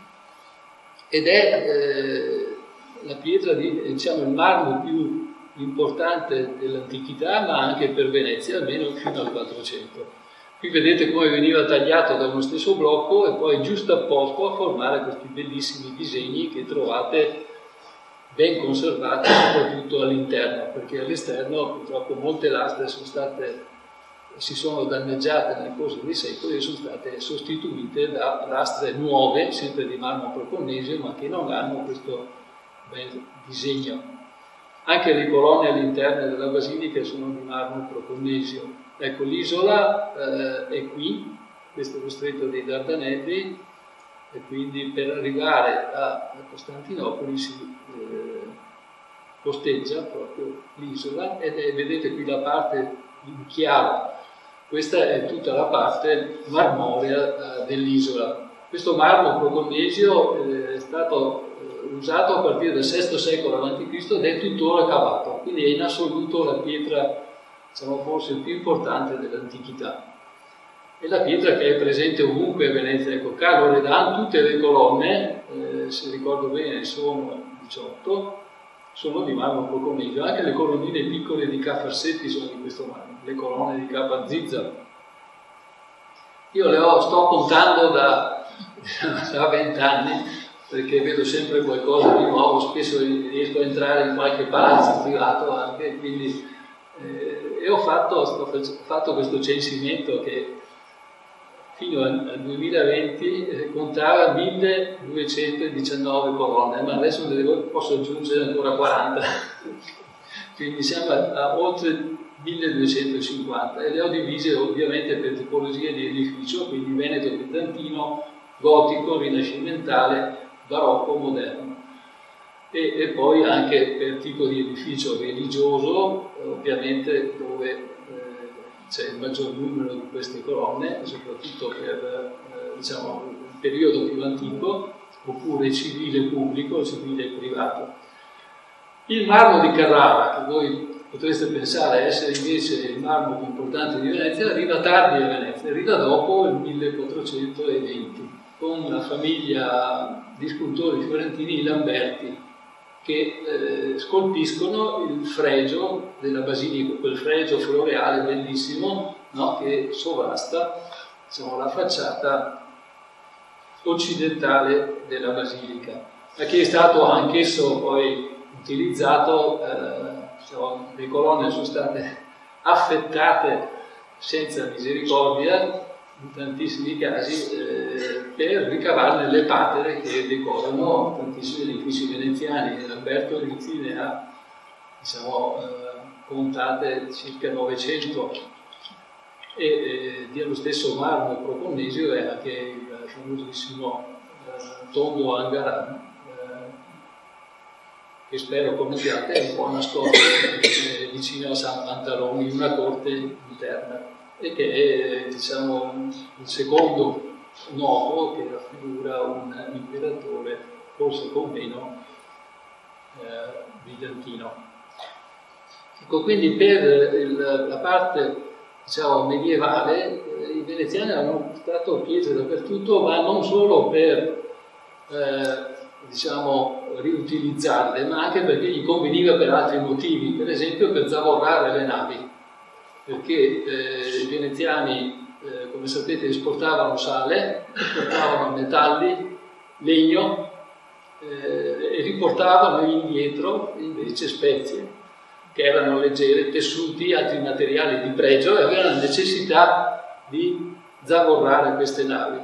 Ed è eh, la pietra, di, diciamo, il marmo più importante dell'antichità, ma anche per Venezia, almeno fino al quattrocento. Qui vedete come veniva tagliato da uno stesso blocco e poi giusto apposto a formare questi bellissimi disegni che trovate ben conservati soprattutto all'interno, perché all'esterno purtroppo molte lastre sono state, si sono danneggiate nel corso dei secoli e sono state sostituite da lastre nuove, sempre di marmo proconnesio, ma che non hanno questo bel disegno. Anche le colonne all'interno della basilica sono di marmo proconnesio. Ecco, l'isola eh, è qui, questo è lo stretto dei Dardanelli, e quindi per arrivare a Costantinopoli si eh, costeggia proprio l'isola, ed è, vedete qui la parte in chiaro, questa è tutta la parte marmorea eh, dell'isola. Questo marmo proconnesio eh, è stato usato a partire dal sesto secolo avanti Cristo ed è tuttora cavato, quindi è in assoluto la pietra, diciamo, forse più importante dell'antichità. È la pietra che è presente ovunque a Venezia. Ecco, Carlo Redan, tutte le colonne, eh, se ricordo bene sono diciotto, sono di marmo proconnesio, anche le colonnine piccole di Ca' Farsetti sono di questo marmo, le colonne di Ca' Bazizza. Io le ho, sto contando da, da vent'anni, perché vedo sempre qualcosa di nuovo, spesso riesco a entrare in qualche palazzo privato anche, quindi eh, e ho fatto, ho fatto questo censimento che fino al duemilaventi eh, contava milleduecentodiciannove colonne, ma adesso ne devo, posso aggiungere ancora quaranta, quindi siamo a, a oltre milleduecentocinquanta, e le ho divise ovviamente per tipologia di edificio, quindi veneto, bizantino, gotico, rinascimentale, barocco, moderno, e, e poi anche per tipo di edificio religioso, ovviamente dove eh, c'è il maggior numero di queste colonne, soprattutto per eh, diciamo, il periodo più antico, oppure civile pubblico, civile privato. Il marmo di Carrara, che voi potreste pensare essere invece il marmo più importante di Venezia, arriva tardi a Venezia, arriva dopo il millequattrocentoventi, con una famiglia di scultori fiorentini, i Lamberti, che eh, scolpiscono il fregio della basilica, quel fregio floreale bellissimo, no? Che sovrasta, diciamo, la facciata occidentale della basilica, ma che è stato anch'esso poi utilizzato, eh, diciamo, le colonne sono state affettate senza misericordia in tantissimi casi eh, per ricavarne le patere che decorano tantissimi edifici veneziani. Lamberto Rizzi ne ha, diciamo, eh, contate circa novecento, e eh, dello stesso marmo proconnesio è anche il famosissimo eh, tondo Angaran, eh, che spero conosciate, è un po' nascosto eh, vicino a San Pantaloni, in una corte interna, e che è, diciamo, il secondo nodo che raffigura un imperatore, forse con meno eh, bizantino. Ecco, quindi per il, la parte, diciamo, medievale, eh, i veneziani hanno portato pietre dappertutto, ma non solo per eh, diciamo, riutilizzarle, ma anche perché gli conveniva per altri motivi, per esempio per zavorrare le navi, perché eh, i veneziani, eh, come sapete, esportavano sale, esportavano metalli, legno, eh, e riportavano indietro invece spezie, che erano leggere, tessuti, altri materiali di pregio, e avevano necessità di zavorrare queste navi.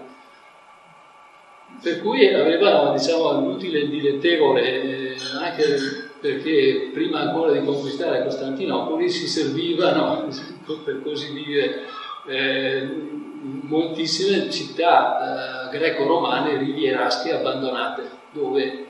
Per cui avevano, diciamo, l'utile e dilettevole, eh, anche perché prima ancora di conquistare Costantinopoli si servivano, per così dire, eh, moltissime città eh, greco-romane rivierasche abbandonate, dove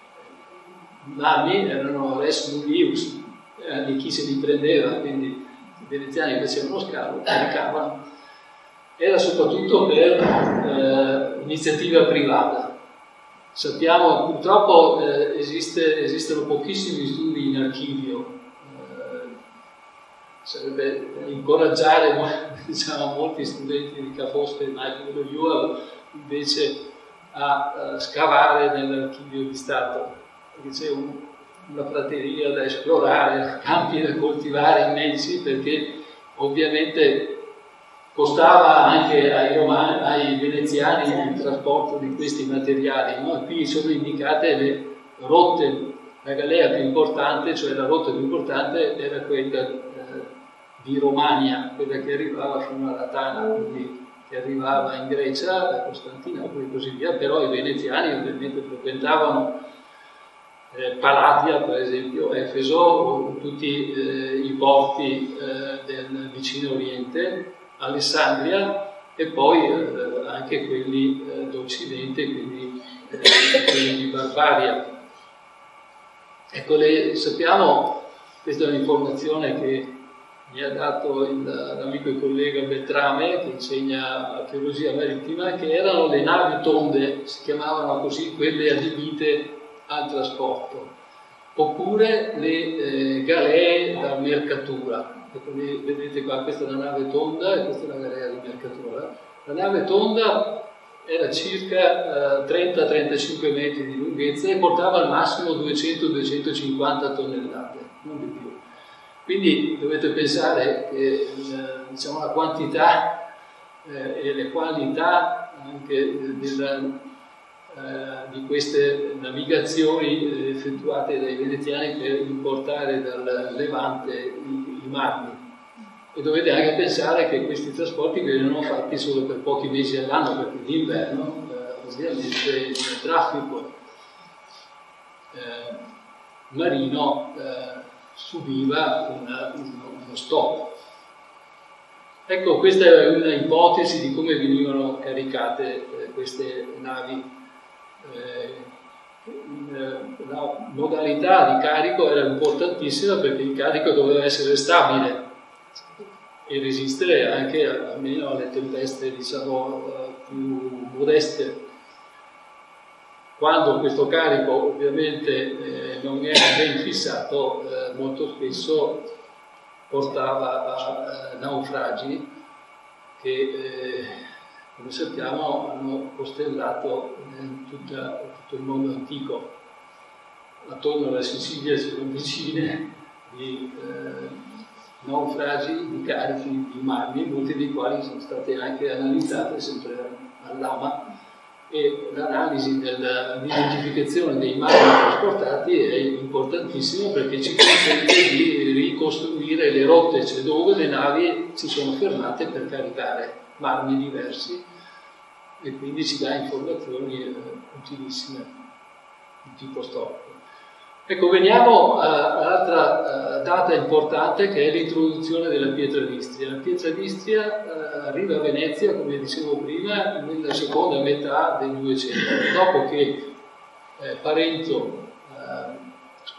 marmi erano res nullius, eh, di chi se li prendeva, quindi i veneziani facevano scavo, caricavano. Era soprattutto per eh, iniziativa privata. Sappiamo, purtroppo eh, esiste, esistono pochissimi studi in archivio, eh, sarebbe incoraggiare, diciamo, molti studenti di Ca' Foscari e dello I U A invece a, a scavare nell'archivio di Stato, perché c'è un, una prateria da esplorare, campi da coltivare immensi, perché ovviamente costava anche ai, romani, ai veneziani il trasporto di questi materiali, no? Qui sono indicate le rotte, la galea più importante, cioè la rotta più importante era quella eh, di Romagna, quella che arrivava fino alla Tana, quindi che arrivava in Grecia, a Costantinopoli e così via, però i veneziani ovviamente frequentavano eh, Palatia, per esempio, Efeso, o tutti eh, i porti eh, del vicino Oriente, Alessandria, e poi eh, anche quelli eh, d'Occidente, quindi eh, quelli di Barbaria. Ecco, le, sappiamo, questa è un'informazione che mi ha dato il, l'amico e collega Beltrame, che insegna archeologia marittima, che erano le navi tonde, si chiamavano così, quelle adibite al trasporto, oppure le eh, galee da mercatura. Ecco, vedete qua, questa è una nave tonda e questa è una galea di mercatura. La nave tonda era circa eh, trenta trentacinque metri di lunghezza e portava al massimo duecento duecentocinquanta tonnellate, non di più. Quindi dovete pensare che eh, diciamo, la quantità eh, e le qualità anche della, eh, di queste navigazioni eh, effettuate dai veneziani per importare dal Levante i, i marmi. E dovete anche pensare che questi trasporti venivano fatti solo per pochi mesi all'anno, perché d'inverno eh, ovviamente il traffico eh, marino eh, subiva una, uno, uno stop. Ecco, questa è una ipotesi di come venivano caricate eh, queste navi. Eh, la modalità di carico era importantissima, perché il carico doveva essere stabile e resistere anche almeno alle tempeste, diciamo, più modeste. Quando questo carico ovviamente eh, non era ben fissato, eh, molto spesso portava a eh, naufragi che, eh, come sappiamo, hanno costellato in tutta, tutto il mondo antico. Attorno alla Sicilia ci sono decine di eh, naufragi di carichi di marmi, molti dei quali sono state anche analizzate sempre all'A M A, e l'analisi dell'identificazione dei marmi trasportati è importantissima, perché ci consente di ricostruire le rotte, cioè dove le navi si sono fermate per caricare marmi diversi, e quindi ci dà informazioni eh, utilissime di tipo storico. Ecco, veniamo all'altra uh, data importante, che è l'introduzione della pietra d'Istria. La pietra d'Istria uh, arriva a Venezia, come dicevo prima, nella seconda metà del Novecento, dopo che eh, Parenzo, uh,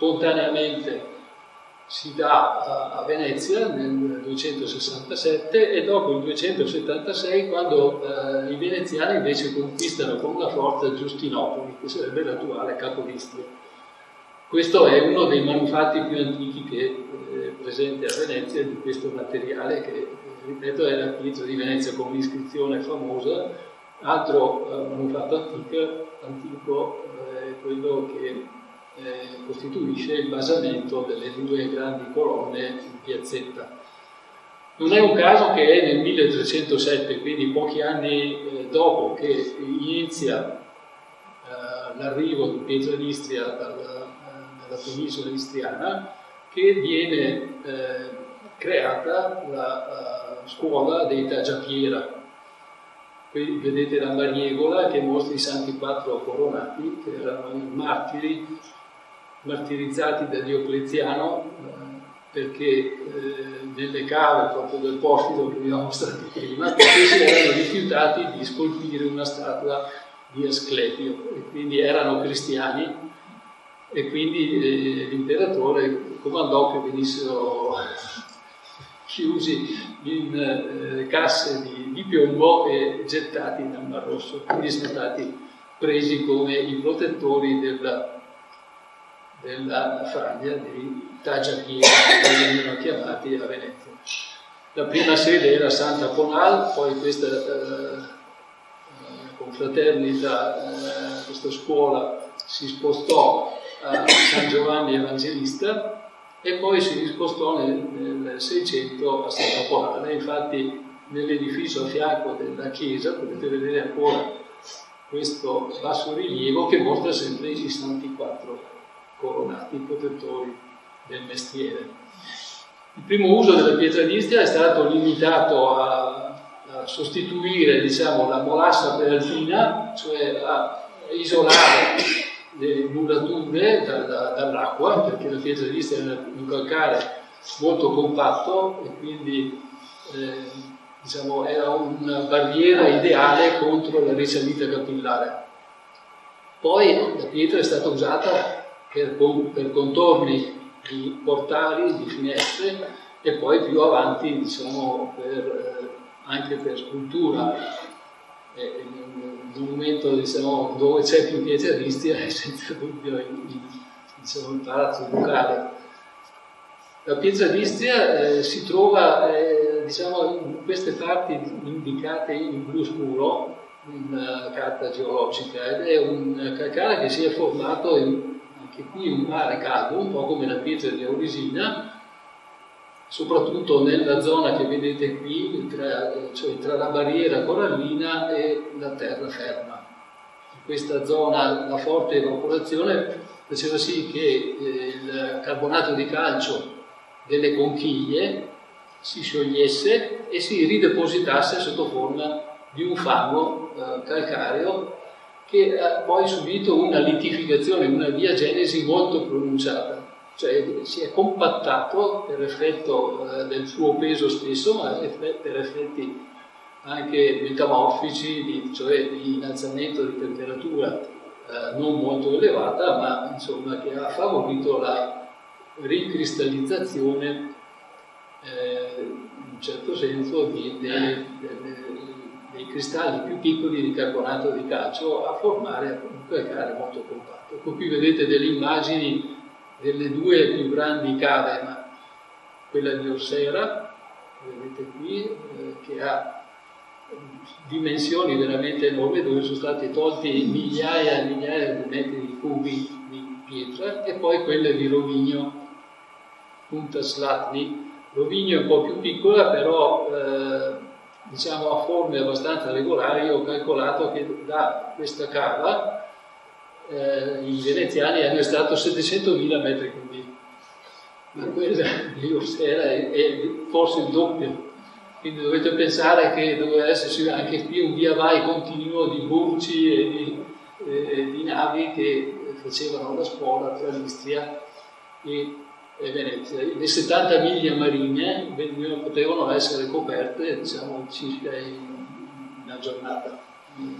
spontaneamente si dà a, a Venezia nel duecentosessantasette e dopo il duecentosettantasei quando eh, i veneziani invece conquistano con la forza Giustinopoli, che sarebbe l'attuale Capodistria. Questo è uno dei manufatti più antichi che è eh, presente a Venezia di questo materiale che, ripeto, è la pietra di Venezia con l'iscrizione famosa. Altro eh, manufatto antico, antico è eh, quello che eh, costituisce il basamento delle due grandi colonne in piazzetta. Non è un caso che è nel milletrecentosette, quindi pochi anni eh, dopo che inizia eh, l'arrivo di Pietralistria dalla, eh, dalla penisola istriana, che viene eh, creata la uh, scuola dei Tagiapiera. Qui vedete la mariegola che mostra i santi quattro coronati, che erano i martiri, martirizzati da Diocleziano, eh, perché eh, nelle cave proprio del porfido che vi ho mostrato prima, perché si erano rifiutati di scolpire una statua di Asclepio, e quindi erano cristiani, e quindi eh, l'imperatore comandò che venissero chiusi in eh, casse di, di piombo e gettati nel Mar Rosso, quindi sono stati presi come i protettori della, della fraglia dei Tagiapiera, che venivano chiamati a Venezia. La prima sede era Santa Ponal, poi questa eh, confraternita, eh, questa scuola si spostò a San Giovanni Evangelista e poi si spostò nel, nel Seicento a Santa Ponale. Infatti nell'edificio a fianco della chiesa potete vedere ancora questo basso rilievo che mostra sempre i santi quattro coronati, protettori del mestiere. Il primo uso della Pietralistria è stato limitato a, a sostituire, diciamo, la molassa prealpina, cioè a isolare le murature da, da, dall'acqua, perché la Pietralistria era un calcare molto compatto e quindi eh, diciamo, era una barriera ideale contro la risalita capillare. Poi la pietra è stata usata per, per contorni di portali, di finestre, e poi più avanti, diciamo, per, eh, anche per scultura. Eh, nel momento, diciamo, dove c'è più Pietralistria è senza dubbio il, il, diciamo, il palazzo ducale. La Pietralistria eh, si trova eh, diciamo, in queste parti indicate in blu scuro in uh, carta geologica, ed è un calcare che si è formato in, anche qui in un mare caldo, un po' come la pietra di Aurisina, soprattutto nella zona che vedete qui, tra, cioè tra la barriera corallina e la terraferma. In questa zona la forte evaporazione faceva sì che eh, il carbonato di calcio delle conchiglie si sciogliesse e si ridepositasse sotto forma di un fango eh, calcareo che ha poi subito una litificazione, una diagenesi molto pronunciata. Cioè si è compattato per effetto eh, del suo peso stesso, ma per effetti anche metamorfici, di, cioè di innalzamento di temperatura eh, non molto elevata, ma insomma che ha favorito la ricristallizzazione eh, in un certo senso di, dei, dei, dei cristalli più piccoli di carbonato di calcio a formare un calcare molto compatto. Ecco, qui vedete delle immagini delle due più grandi cave, ma quella di Orsera, vedete qui, eh, che ha dimensioni veramente enormi, dove sono stati tolti migliaia e migliaia di metri cubi di pietra, e poi quella di Rovigno, Punta Slatni. Rovigno è un po' più piccola, però eh, diciamo a forme abbastanza regolari. Io ho calcolato che da questa cava Eh, i veneziani hanno estratto settecentomila metri cubi, ma quella di Orsera è, è forse il doppio, quindi dovete pensare che doveva esserci anche qui un via vai continuo di burci e di, eh, di navi che facevano la spola tra l'Istria e, e Venezia. Le settanta miglia marine potevano essere coperte, diciamo, circa in una giornata.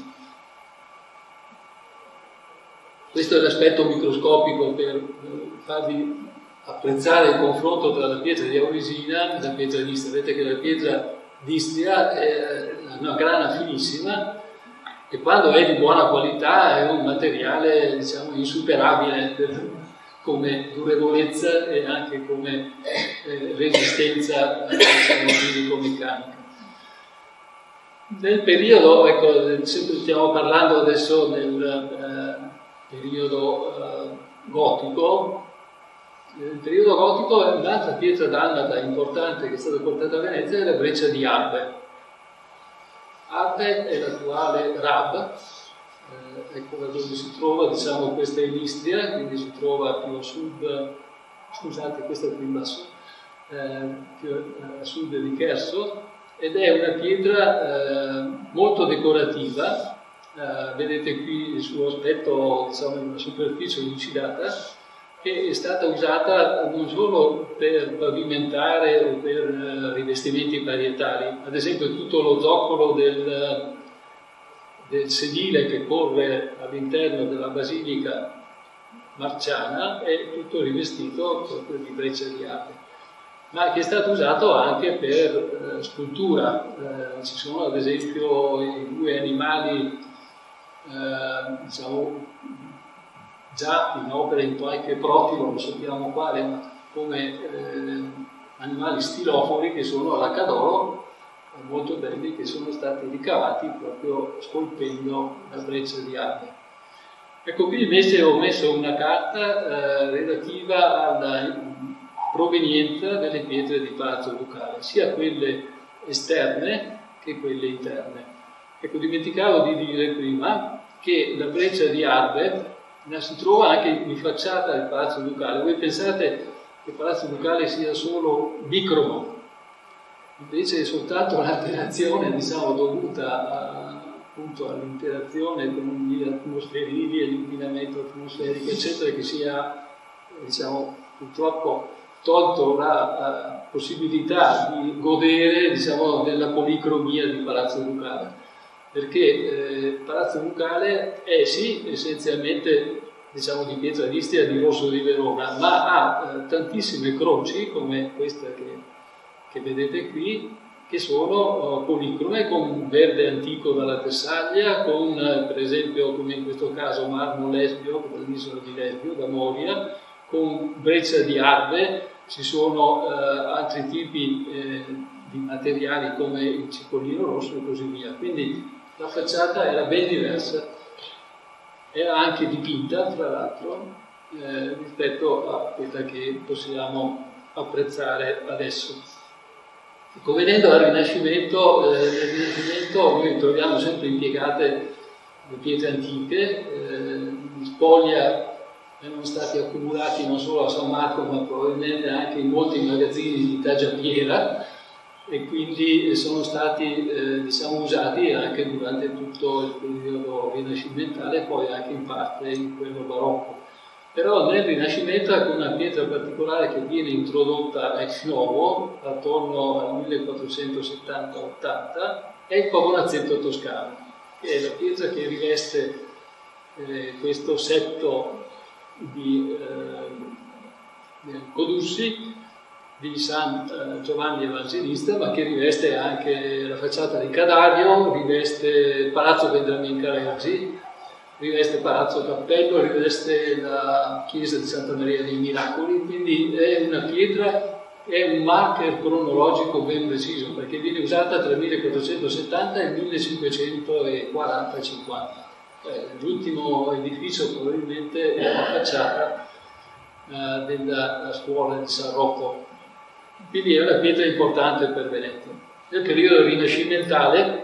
Questo è l'aspetto microscopico per farvi apprezzare il confronto tra la pietra di Auresina e la pietra di Istria. Vedete che la pietra di Istria è una grana finissima e quando è di buona qualità è un materiale, diciamo, insuperabile per, come durevolezza e anche come eh, resistenza, diciamo, fisico-meccanica. Nel periodo, ecco, stiamo parlando adesso del eh, periodo eh, gotico. Nel periodo gotico un'altra pietra dannata importante che è stata portata a Venezia è la breccia di Arbe. Arbe è l'attuale Rab, eh, ecco da dove si trova, diciamo questa è in Istria, quindi si trova più a sud, scusate, questa è più in basso, eh, più a sud di Cherso, ed è una pietra eh, molto decorativa. Eh, vedete qui il suo aspetto, diciamo, in una superficie lucidata, che è stata usata non solo per pavimentare o per eh, rivestimenti parietali. Ad esempio tutto lo zoccolo del, del sedile che corre all'interno della basilica marciana è tutto rivestito proprio di breccia di Arbe, ma che è stato usato anche per eh, scultura. Eh, ci sono ad esempio i due animali, eh, diciamo, già in opere in qualche profilo, non sappiamo quale, ma come eh, animali stilofori che sono alla Cadoro, molto belli, che sono stati ricavati proprio scolpendo la breccia di Arbe. Ecco, qui invece ho messo una carta eh, relativa alla provenienza delle pietre di Palazzo Ducale, sia quelle esterne che quelle interne. Ecco, dimenticavo di dire prima che la breccia di Arbe la si trova anche in facciata del Palazzo Ducale. Voi pensate che il Palazzo Ducale sia solo bicromo, invece è soltanto un'alterazione, diciamo, dovuta a, appunto all'interazione con gli atmosferili e l'inquinamento atmosferico, eccetera, che sia, diciamo, purtroppo tolto la, la possibilità di godere, diciamo, della policromia di Palazzo Ducale. Perché eh, Palazzo Ducale è sì essenzialmente, diciamo, di pietra di Istria, di rosso di Verona, ma ha eh, tantissime croci come questa che, che vedete qui, che sono uh, policrome, con un verde antico dalla Tessaglia, con uh, per esempio, come in questo caso, marmo lesbio dall'isola di Lesbio, da Moria, con breccia di Arbe. Ci sono uh, altri tipi eh, di materiali come il cipollino rosso e così via. Quindi la facciata era ben diversa, era anche dipinta, tra l'altro, eh, rispetto a quella che possiamo apprezzare adesso. Ecco, venendo al Rinascimento, eh, nel Rinascimento noi troviamo sempre impiegate le pietre antiche, eh, gli spoglia erano stati accumulati non solo a San Marco, ma probabilmente anche in molti magazzini di Tagliapiera, e quindi sono stati eh, diciamo, usati anche durante tutto il periodo rinascimentale e poi anche in parte in quello barocco. Però nel Rinascimento è una pietra particolare che viene introdotta ex novo attorno al millequattrocentosettanta ottanta, è il pavonazzetto toscano, che è la pietra che riveste eh, questo setto di eh, Codussi di San Giovanni Evangelista, ma che riveste anche la facciata di Cadario, riveste Palazzo Benjamin Carraggi, riveste Palazzo Cappello, riveste la chiesa di Santa Maria dei Miracoli. Quindi è una pietra, è un marker cronologico ben preciso, perché viene usata tra il millequattrocentosettanta e il millecinquecentoquaranta cinquanta. Eh, l'ultimo edificio probabilmente è la facciata eh, della scuola di San Rocco. Quindi è una pietra importante per Veneto. Nel periodo rinascimentale,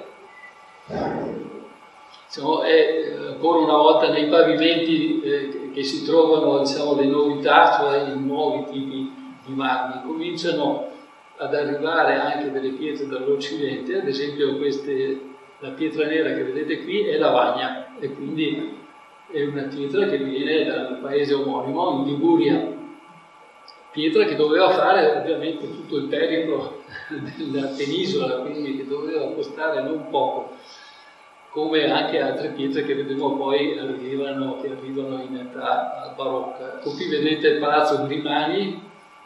diciamo, è ancora una volta nei pavimenti eh, che si trovano, diciamo, le novità, cioè i nuovi tipi di marmi. Cominciano ad arrivare anche delle pietre dall'Occidente, ad esempio queste, la pietra nera che vedete qui è lavagna, e quindi è una pietra che viene dal paese omonimo, in Liguria. Pietra che doveva fare ovviamente tutto il periplo della penisola, quindi che doveva costare non poco. come anche altre pietre che vedremo poi arrivano, che arrivano in età barocca. Qui vedete il Palazzo Grimani.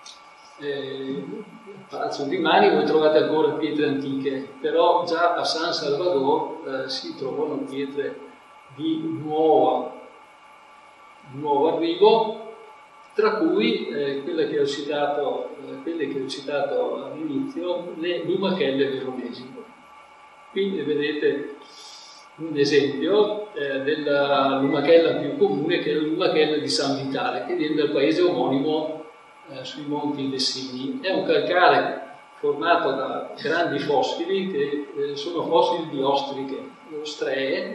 Eh, Palazzo Grimani, voi trovate ancora pietre antiche, però già a San Salvador eh, si trovano pietre di nuovo, nuovo arrivo, tra cui eh, quella che ho citato, eh, quelle che ho citato all'inizio, le lumachelle veronesi. Qui vedete un esempio eh, della lumachella più comune, che è la lumachella di San Vitale, che viene dal paese omonimo eh, sui monti Lessini. È un calcare formato da grandi fossili, che eh, sono fossili di ostriche, ostree,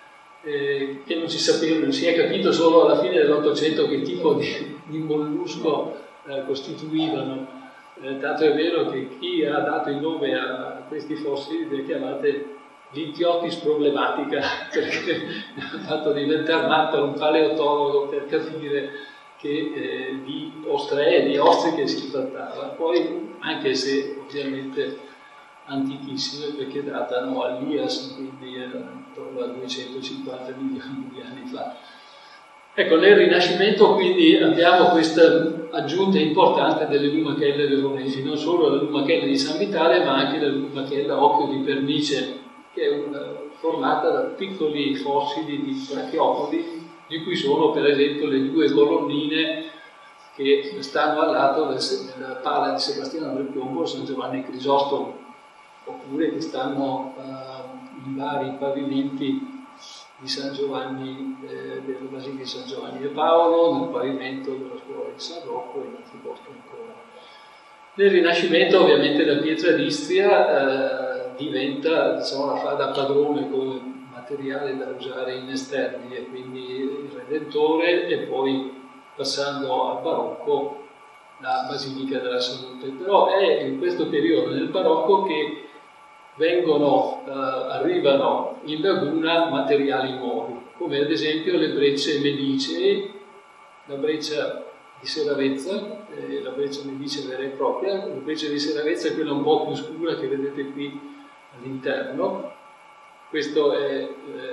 eh, che non si sapeva, non si è capito solo alla fine dell'Ottocento che tipo di, di mollusco eh, costituivano. Eh, tanto è vero che chi ha dato il nome a questi fossili li chiamate l'Intiotis problematica, perché ha fatto diventare matto un paleontologo per capire che eh, di ostree, di ostriche si trattava. Poi, anche se ovviamente antichissime, perché datano all'Ias, quindi intorno a duecentocinquanta milioni di anni fa. Ecco, nel Rinascimento quindi abbiamo questa aggiunta importante delle lumachelle veronesi, non solo la lumachella di San Vitale, ma anche la lumachella Occhio di Pernice, che è una, formata da piccoli fossili di brachiopodi, di cui sono per esempio le due colonnine che stanno al lato del, della pala di Sebastiano del Piombo, San Giovanni Crisostomo, oppure che stanno uh, in vari pavimenti di San Giovanni, eh, della Basilica di San Giovanni e Paolo, nel pavimento della scuola di San Rocco e in altri posti ancora. Nel Rinascimento ovviamente la pietra d'Istria eh, diventa, diciamo, la fa da padrone come materiale da usare in esterni, e quindi il Redentore, e poi passando al barocco la Basilica della Salute. Però è in questo periodo nel barocco che vengono, eh, arrivano in laguna materiali nuovi, come ad esempio le brecce medicee, la breccia di Seravezza, eh, la breccia medicea vera e propria. La breccia di Seravezza è quella un po' più scura che vedete qui all'interno. Questo è eh,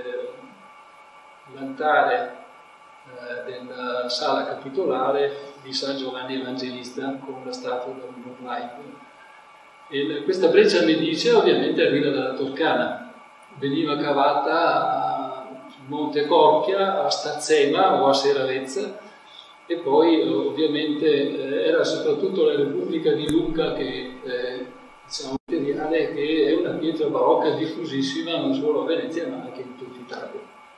l'altare eh, della sala capitolare di San Giovanni Evangelista con la statua del Moonlight. E questa breccia medicea ovviamente arriva dalla Toscana, veniva cavata sul Monte Corchia, a Stazzema o a Seravezza, e poi ovviamente eh, era soprattutto la Repubblica di Lucca che eh, diciamo, materiale che è una pietra barocca diffusissima non solo a Venezia ma anche in tutta Italia.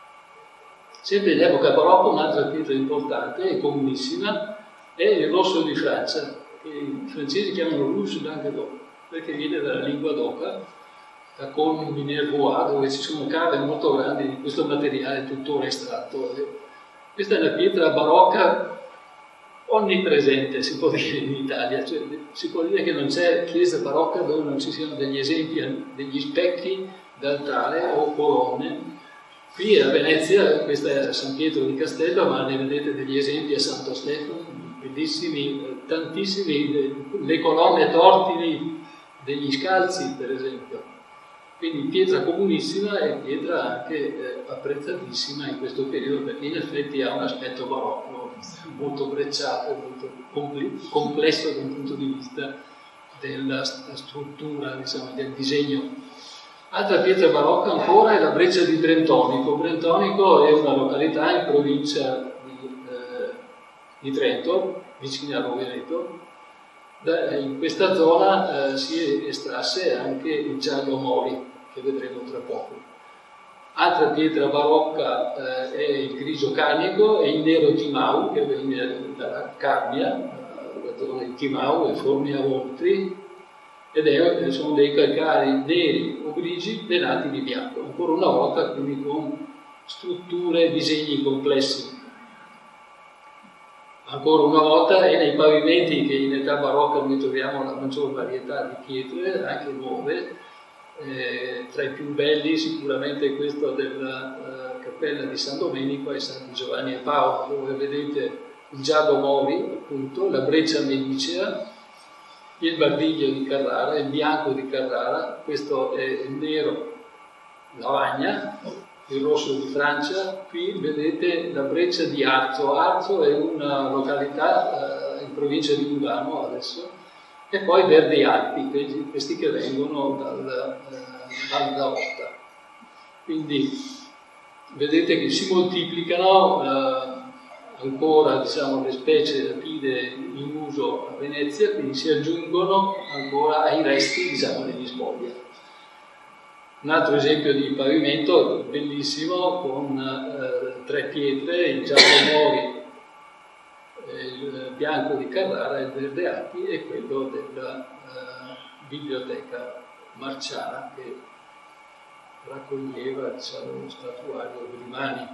Sempre in epoca barocca un'altra pietra importante e comunissima è il rosso di Francia, che i francesi chiamano rouge d'Anguedok, perché viene dalla lingua d'oca, da Con Minervois, dove ci sono cave molto grandi di questo materiale tuttora estratto. Questa è una pietra barocca onnipresente, si può dire, in Italia, cioè, si può dire che non c'è chiesa barocca dove non ci siano degli esempi, degli specchi d'altare o colonne. Qui a Venezia, questa è San Pietro di Castello, ma ne vedete degli esempi a Santo Stefano, bellissimi, tantissimi, le colonne tortili degli Scalzi, per esempio. Quindi pietra comunissima e pietra anche eh, apprezzatissima in questo periodo, perché in effetti ha un aspetto barocco molto brecciato, molto complesso dal punto di vista della struttura, diciamo, del disegno. Altra pietra barocca ancora è la breccia di Brentonico. Brentonico è una località in provincia di, eh, di Trento, vicino a Rovereto. Da, in questa zona eh, si estrasse anche il giallo mori, che vedremo tra poco. Altra pietra barocca eh, è il grigio canico e il nero timau, che viene dalla Carnia, la zona di Timau e Formia Voltri, ed è, sono dei calcari neri o grigi venati di bianco, ancora una volta quindi con strutture e disegni complessi. Ancora una volta è nei pavimenti che in età barocca noi troviamo la maggior varietà di pietre, anche nuove. Eh, tra i più belli sicuramente questo della uh, cappella di San Domenico e San Giovanni e Paolo, dove vedete il giallo mori, appunto, la breccia medicea, il barbiglio di Carrara, il bianco di Carrara, questo è il nero lavagna, il rosso di Francia. Qui vedete la breccia di Arzo. Arzo è una località eh, in provincia di Lugano adesso, e poi Verde Alpi, questi che vengono dal, eh, dall'Aosta. Quindi vedete che si moltiplicano eh, ancora, diciamo, le specie rapide in uso a Venezia, quindi si aggiungono ancora ai resti, diciamo, degli spogli. Un altro esempio di pavimento bellissimo con eh, tre pietre, il giallo Mori, il bianco di Carrara, il verde Alpi e quello della eh, biblioteca Marciana, che raccoglieva, diciamo, lo statuario Grimani.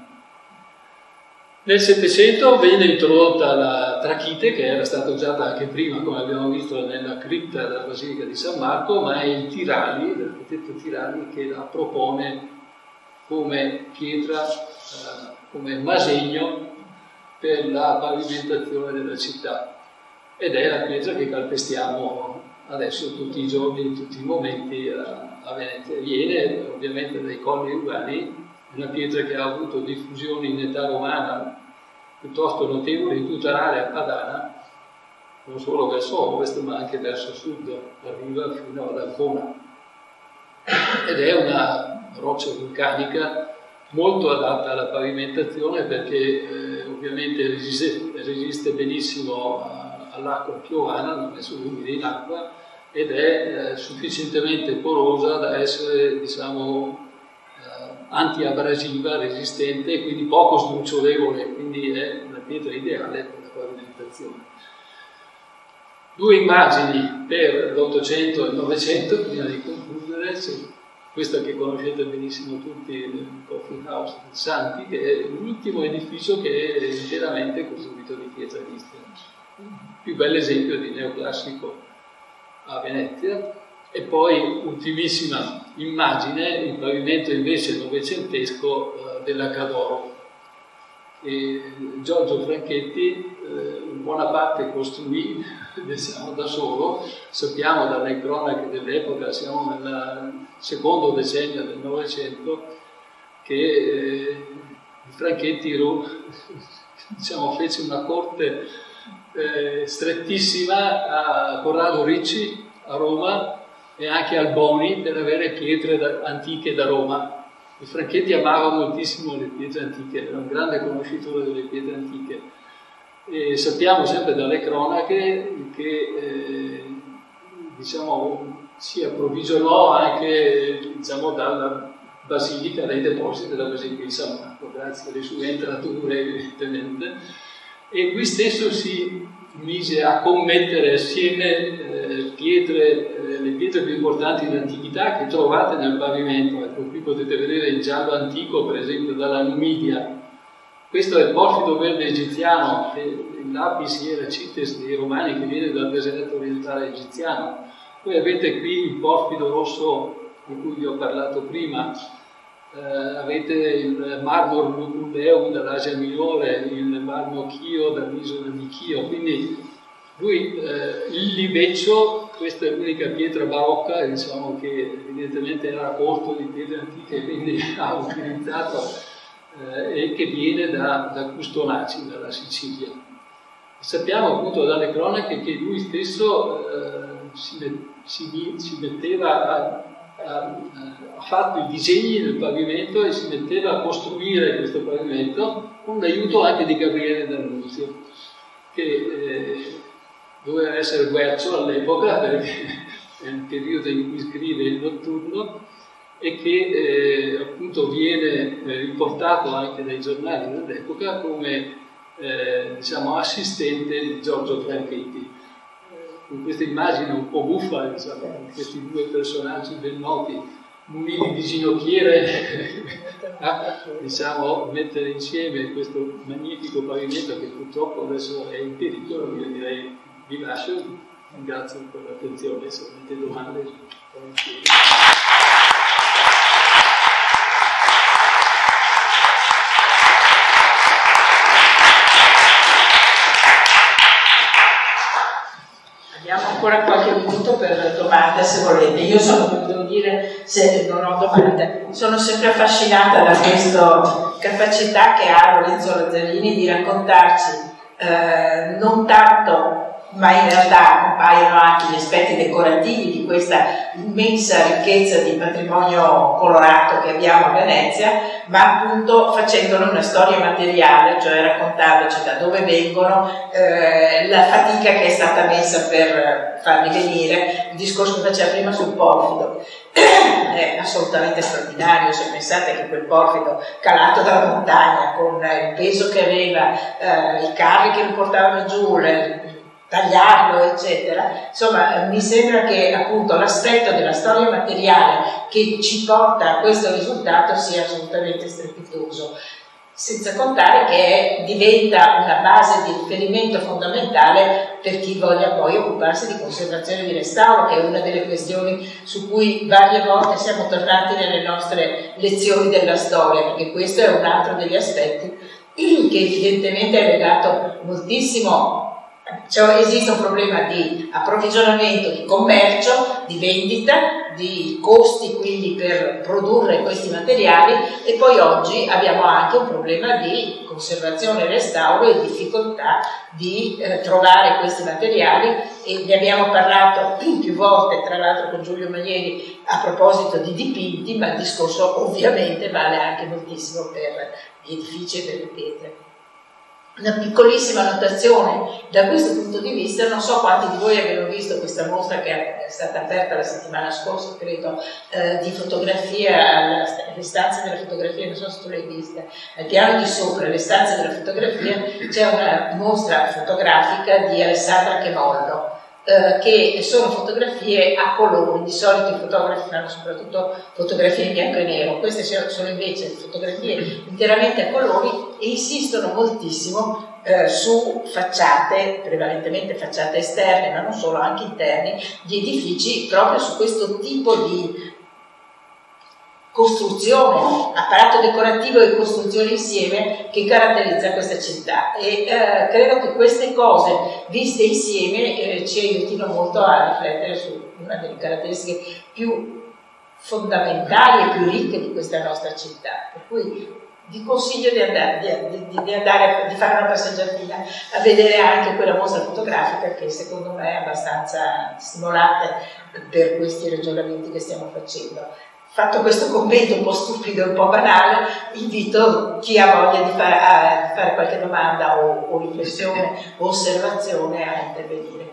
Nel Settecento venne introdotta la trachite, che era stata usata anche prima, come abbiamo visto, nella cripta della Basilica di San Marco, ma è il Tirali, l'architetto Tirali, che la propone come pietra, eh, come masegno per la pavimentazione della città. Ed è la pietra che calpestiamo adesso tutti i giorni, in tutti i momenti a, a Venezia. Viene ovviamente dai colli urbani, una pietra che ha avuto diffusione in età romana piuttosto notevole in tutta l'area padana, non solo verso ovest ma anche verso sud, arriva fino ad Ancona. Ed è una roccia vulcanica molto adatta alla pavimentazione, perché eh, ovviamente resiste, resiste benissimo all'acqua piovana, non è solubile in acqua, ed è eh, sufficientemente porosa da essere, diciamo, antiabrasiva, resistente e quindi poco sdrucciolevole, quindi è una pietra ideale per la pavimentazione. Due immagini per l'Ottocento e il Novecento, prima di concludere. Questa che conoscete benissimo tutti, il Coffee House del Santi, che è l'ultimo edificio che è interamente costruito di pietra d'Istria. Il più bel esempio di neoclassico a Venezia. E poi, ultimissima immagine, il pavimento invece novecentesco eh, della Cadoro. E Giorgio Franchetti eh, in buona parte costruì, diciamo, da solo. Sappiamo dalle cronache dell'epoca, siamo nel secondo decennio del Novecento, che eh, Franchetti diciamo, fece una corte eh, strettissima a Corrado Ricci a Roma, e anche Alboni, per avere pietre da, antiche da Roma. Il Franchetti amava moltissimo le pietre antiche, era un grande conoscitore delle pietre antiche. E sappiamo sempre dalle cronache che eh, diciamo, si approvvigionò anche, diciamo, dalla Basilica, dai depositi della Basilica di San Marco, grazie alle sue entrature evidentemente, e lui stesso si mise a commettere assieme eh, pietre, eh, le pietre più importanti in antichità che trovate nel pavimento. Ecco, qui potete vedere il giallo antico, per esempio, dalla Numidia. Questo è il porfido verde egiziano, che l'apis hieracites dei Romani, che viene dal deserto orientale egiziano. Poi avete qui il porfido rosso di cui vi ho parlato prima. Eh, avete il marmo Luculleum dall'Asia Minore, il marmo Chio dall'isola di Chio. Quindi lui, eh, il Libeccio, questa è l'unica pietra barocca, diciamo, che evidentemente era corto di pietre antiche, quindi ha utilizzato, eh, e che viene da, da Custonaci, dalla Sicilia. Sappiamo appunto dalle cronache che lui stesso eh, si, si, si metteva a Ha, ha fatto i disegni del pavimento e si metteva a costruire questo pavimento con l'aiuto anche di Gabriele D'Annunzio, che eh, doveva essere guercio all'epoca, perché è il periodo in cui scrive il Notturno, e che eh, appunto viene eh, riportato anche dai giornali dell'epoca come eh, diciamo, assistente di Giorgio Franchetti. Con questa immagine un po' buffa, diciamo, con questi due personaggi ben noti, muniti di ginocchiere, a diciamo, mettere insieme questo magnifico pavimento che purtroppo adesso è in pericolo. Io direi vi lascio, grazie per l'attenzione, se avete domande. Abbiamo ancora qualche minuto per domande se volete. Io sono, devo dire, se non ho domande, sono sempre affascinata da questa capacità che ha Lorenzo Lazzarini di raccontarci eh, non tanto, ma in realtà compaiono anche gli aspetti decorativi di questa immensa ricchezza di patrimonio colorato che abbiamo a Venezia, ma appunto facendone una storia materiale, cioè raccontandoci da dove vengono, eh, la fatica che è stata messa per farli venire. Il discorso che faceva prima sul porfido è assolutamente straordinario, se pensate che quel porfido calato dalla montagna con il peso che aveva, eh, i carri che lo portavano giù, le, tagliarlo, eccetera. Insomma, mi sembra che appunto l'aspetto della storia materiale che ci porta a questo risultato sia assolutamente strepitoso, senza contare che diventa una base di riferimento fondamentale per chi voglia poi occuparsi di conservazione e di restauro, che è una delle questioni su cui varie volte siamo tornati nelle nostre lezioni della storia, perché questo è un altro degli aspetti che evidentemente è legato moltissimo. Cioè, esiste un problema di approvvigionamento, di commercio, di vendita, di costi quindi per produrre questi materiali, e poi oggi abbiamo anche un problema di conservazione e restauro e difficoltà di eh, trovare questi materiali, e ne abbiamo parlato più volte, tra l'altro con Giulio Manieri, a proposito di dipinti, ma il discorso ovviamente vale anche moltissimo per gli edifici e per le pietre. Una piccolissima notazione da questo punto di vista: non so quanti di voi abbiano visto questa mostra che è stata aperta la settimana scorsa, credo, eh, di fotografia, alle stanze della fotografia, non so se tu l'hai vista, al piano di sopra, le stanze della fotografia, c'è una mostra fotografica di Alessandra Chemollo, eh, che sono fotografie a colori. Di solito i fotografi fanno soprattutto fotografie in bianco e nero, queste sono invece fotografie interamente a colori, e insistono moltissimo eh, su facciate, prevalentemente facciate esterne, ma non solo, anche interni, di edifici, proprio su questo tipo di costruzione, apparato decorativo e costruzione insieme che caratterizza questa città. E eh, credo che queste cose viste insieme eh, ci aiutino molto a riflettere su una delle caratteristiche più fondamentali e più ricche di questa nostra città. Per cui vi consiglio di andare, di, di, di, andare, di fare una passeggiatina a vedere anche quella mostra fotografica, che secondo me è abbastanza stimolante per questi ragionamenti che stiamo facendo. Fatto questo commento un po' stupido e un po' banale, invito chi ha voglia di fare, a, di fare qualche domanda o, o riflessione o osservazione a intervenire.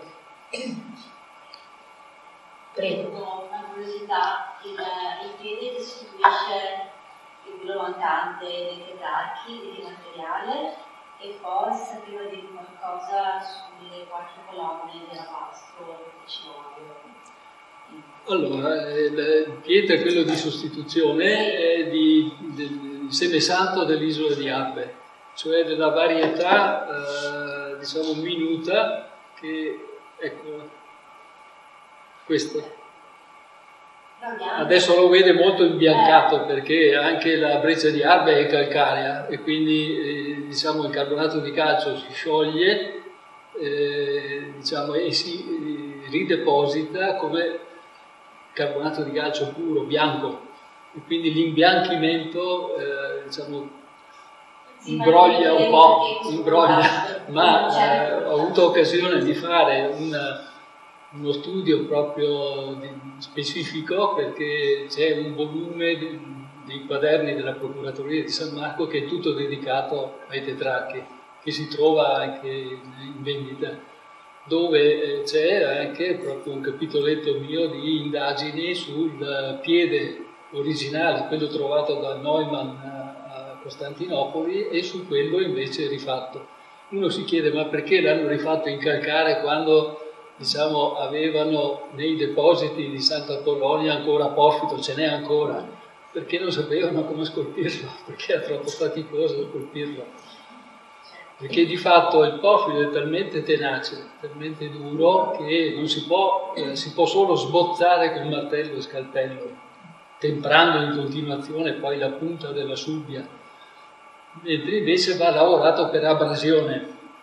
Prego. Una curiosità: il, il piede che sostituisce il glo mancante dei Petrarchi e di materiale, e poi si sapeva di qualcosa sulle quattro colonne della Vasco di Cinorio. Allora, il pietra è quello di sostituzione, è di, del semesanto dell'isola di Arbe, cioè della varietà, eh, diciamo, minuta, che, ecco, questo. Adesso lo vede molto imbiancato, perché anche la breccia di Arbe è calcarea, e quindi eh, diciamo, il carbonato di calcio si scioglie, eh, diciamo, e si eh, rideposita come carbonato di calcio puro, bianco, e quindi l'imbianchimento eh, diciamo, imbroglia un po', imbroglia, ma eh, ho avuto occasione di fare una, uno studio proprio di, specifico, perché c'è un volume di, dei quaderni della Procuratoria di San Marco che è tutto dedicato ai Petrarchi, che si trova anche in vendita, dove c'è anche proprio un capitoletto mio di indagini sul piede originale, quello trovato da Neumann a Costantinopoli, e su quello invece rifatto. Uno si chiede: ma perché l'hanno rifatto in calcare quando, diciamo, avevano nei depositi di Santa Polonia ancora porfido? Ce n'è ancora, perché non sapevano come scolpirlo, perché era troppo faticoso scolpirlo. Perché di fatto il porfido è talmente tenace, talmente duro, che non si può, eh, si può solo sbozzare con martello e scalpello, temprando in continuazione poi la punta della subbia, mentre invece va lavorato per abrasione,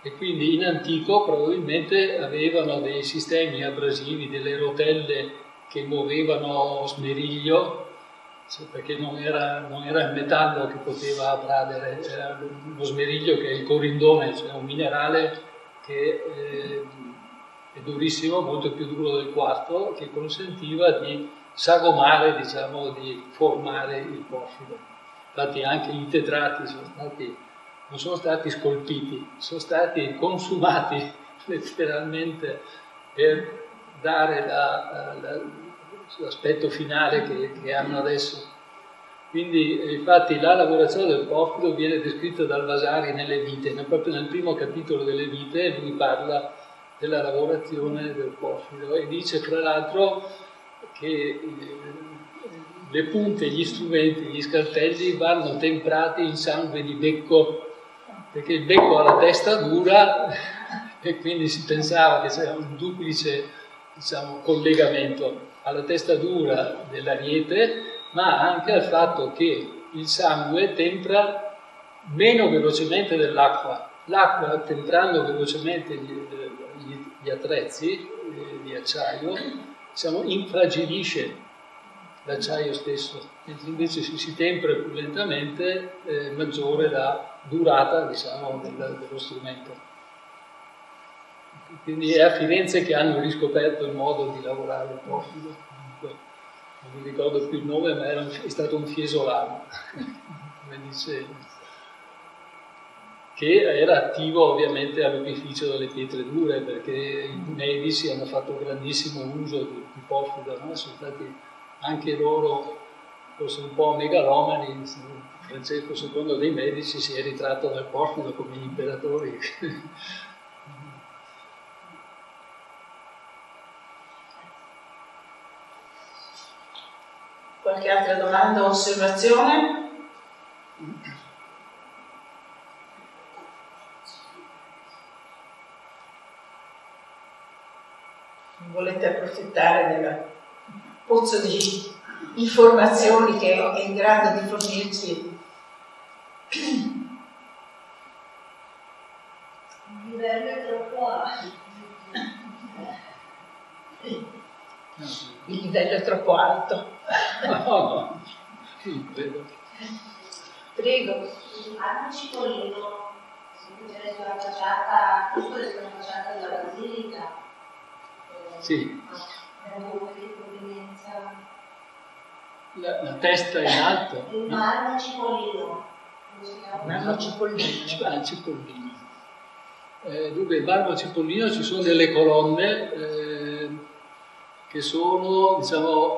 E quindi in antico probabilmente avevano dei sistemi abrasivi, delle rotelle che muovevano smeriglio, cioè perché non era, non era il metallo che poteva abradere, era lo smeriglio che è il corindone, cioè un minerale che eh, è durissimo, molto più duro del quarzo, che consentiva di sagomare, diciamo, di formare il porfido. Infatti anche i tetrati sono stati, non sono stati scolpiti, sono stati consumati letteralmente per dare la, la, l'aspetto finale che, che hanno adesso. Quindi infatti la lavorazione del porfido viene descritta dal Vasari nelle vite, proprio nel primo capitolo delle vite lui parla della lavorazione del porfido e dice fra l'altro che le punte, gli strumenti, gli scalpelli vanno temprati in sangue di becco, perché il becco ha la testa dura e quindi si pensava che c'era un duplice, diciamo, collegamento alla testa dura dell'ariete, ma anche al fatto che il sangue tempra meno velocemente dell'acqua. L'acqua, temprando velocemente gli, gli, gli attrezzi eh, di acciaio, diciamo, infragilisce l'acciaio stesso, mentre invece se si tempera più lentamente, eh, maggiore la durata, diciamo, del, dello strumento. Quindi è a Firenze che hanno riscoperto il modo di lavorare il porfido. Non mi ricordo più il nome, ma era un, è stato un fiesolano, come dice, che era attivo ovviamente all'opificio delle pietre dure, perché i medici hanno fatto grandissimo uso di, di porfido, no? Sono stati anche loro forse un po' megalomani. Francesco secondo dei medici si è ritratto dal porfido come gli imperatori. Qualche altra domanda o osservazione? Volete approfittare del pozzo di informazioni che è in grado di fornirci? Il livello è troppo alto. Il livello è troppo alto. No, no, sì, credo. Prego. Anche Cipollino, sempre sulla facciata, giusto sulla facciata della basilica. Sì. La, la testa in alto. Il marmo Cipollino. Marmo Cipollino. Ah, Cipollino. Eh, dunque, il marmo Cipollino ci sono delle colonne eh, che sono, diciamo,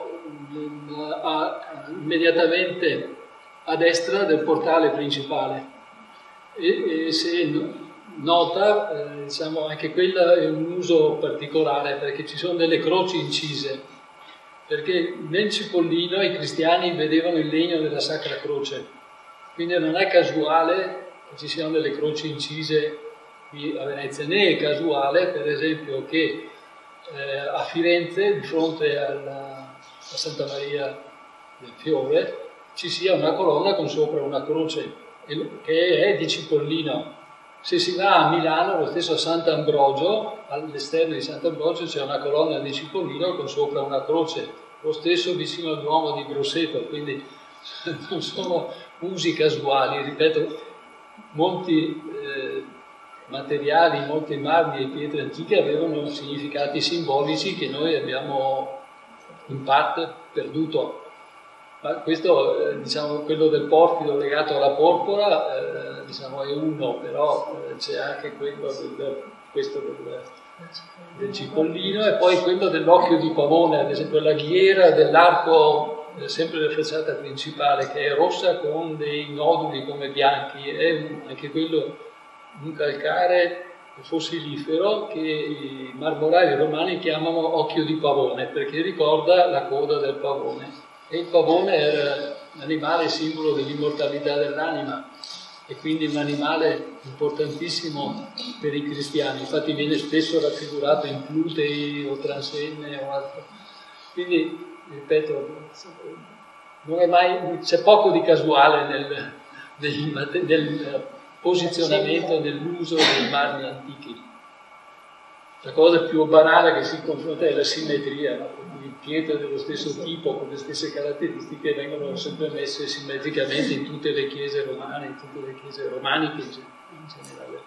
a, a, immediatamente a destra del portale principale. E, e se nota, eh, diciamo, anche quella è un uso particolare, perché ci sono delle croci incise, perché nel Cipollino i cristiani vedevano il legno della Sacra Croce, quindi non è casuale che ci siano delle croci incise qui a Venezia, né è casuale per esempio che eh, a Firenze, di fronte alla, a Santa Maria del Fiore, ci sia una colonna con sopra una croce che è di Cipollino. Se si va a Milano, lo stesso a Sant'Ambrogio, all'esterno di Sant'Ambrogio c'è una colonna di Cipollino con sopra una croce, lo stesso vicino al Duomo di Grosseto, quindi non sono usi casuali, ripeto, molti eh, materiali, molti marmi e pietre antiche avevano significati simbolici che noi abbiamo in parte perduto. Ma questo, eh, diciamo, quello del porfido legato alla porpora, eh, diciamo, è uno, però eh, c'è anche quello del, questo del, del Cipollino e poi quello dell'occhio di pavone, ad esempio la ghiera dell'arco, eh, sempre della facciata principale, che è rossa con dei noduli come bianchi, è un, anche quello un calcare fossilifero che i marmorari romani chiamano occhio di pavone, perché ricorda la coda del pavone. E il pavone era un animale simbolo dell'immortalità dell'anima e quindi un animale importantissimo per i cristiani, infatti viene spesso raffigurato in Plutei o Transenne o altro. Quindi, ripeto, non è mai, c'è poco di casuale nel, nel, nel, posizionamento dell'uso dei marmi antichi. La cosa più banale che si confronta è la simmetria, no? Pietre dello stesso tipo, con le stesse caratteristiche, vengono sempre messe simmetricamente in tutte le chiese romane, in tutte le chiese romaniche in generale.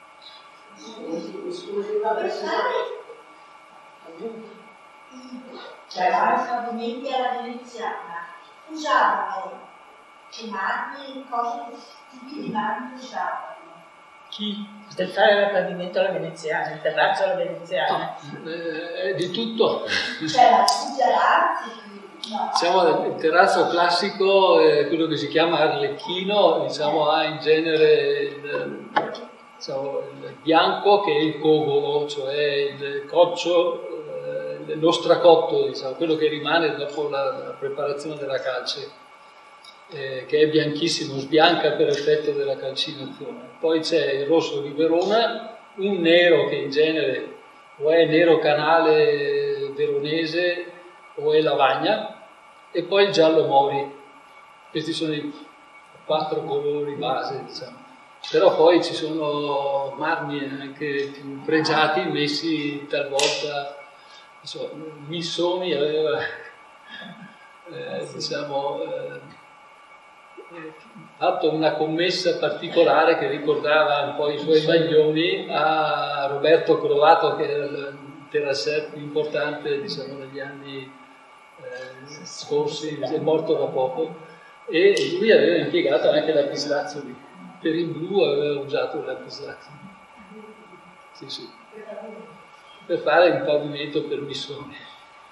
Cioè, i pavimenti alla veneziana usavano i marmi, cose, tipi di marmi usavano. Chi? Per fare il pavimento alla veneziana, il terrazzo alla veneziana. Eh, di tutto. Cioè, la terrazzi, no. Diciamo, il terrazzo classico, eh, quello che si chiama arlecchino, diciamo, ha in genere il, diciamo, il bianco che è il cogolo, cioè il coccio, eh, lo stracotto, diciamo, quello che rimane dopo la, la preparazione della calce. Eh, che è bianchissimo, sbianca per effetto della calcinazione. Poi c'è il rosso di Verona, un nero che in genere o è nero canale veronese o è lavagna, e poi il giallo Mori. Questi sono i quattro colori base, diciamo. Però poi ci sono marmi anche più pregiati messi talvolta, non so, Missoni aveva eh, diciamo eh, fatto una commessa particolare che ricordava un po' i suoi maglioni a Roberto Croato, che era il terrasser più importante, diciamo, negli anni eh, scorsi, è morto da poco, e lui aveva impiegato anche lapislazzuli. Per il blu aveva usato il lapislazzuli. Sì, sì. Per fare un pavimento per Missoni.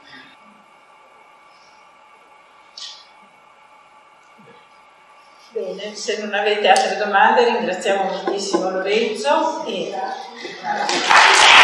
Bene, se non avete altre domande ringraziamo moltissimo Lorenzo e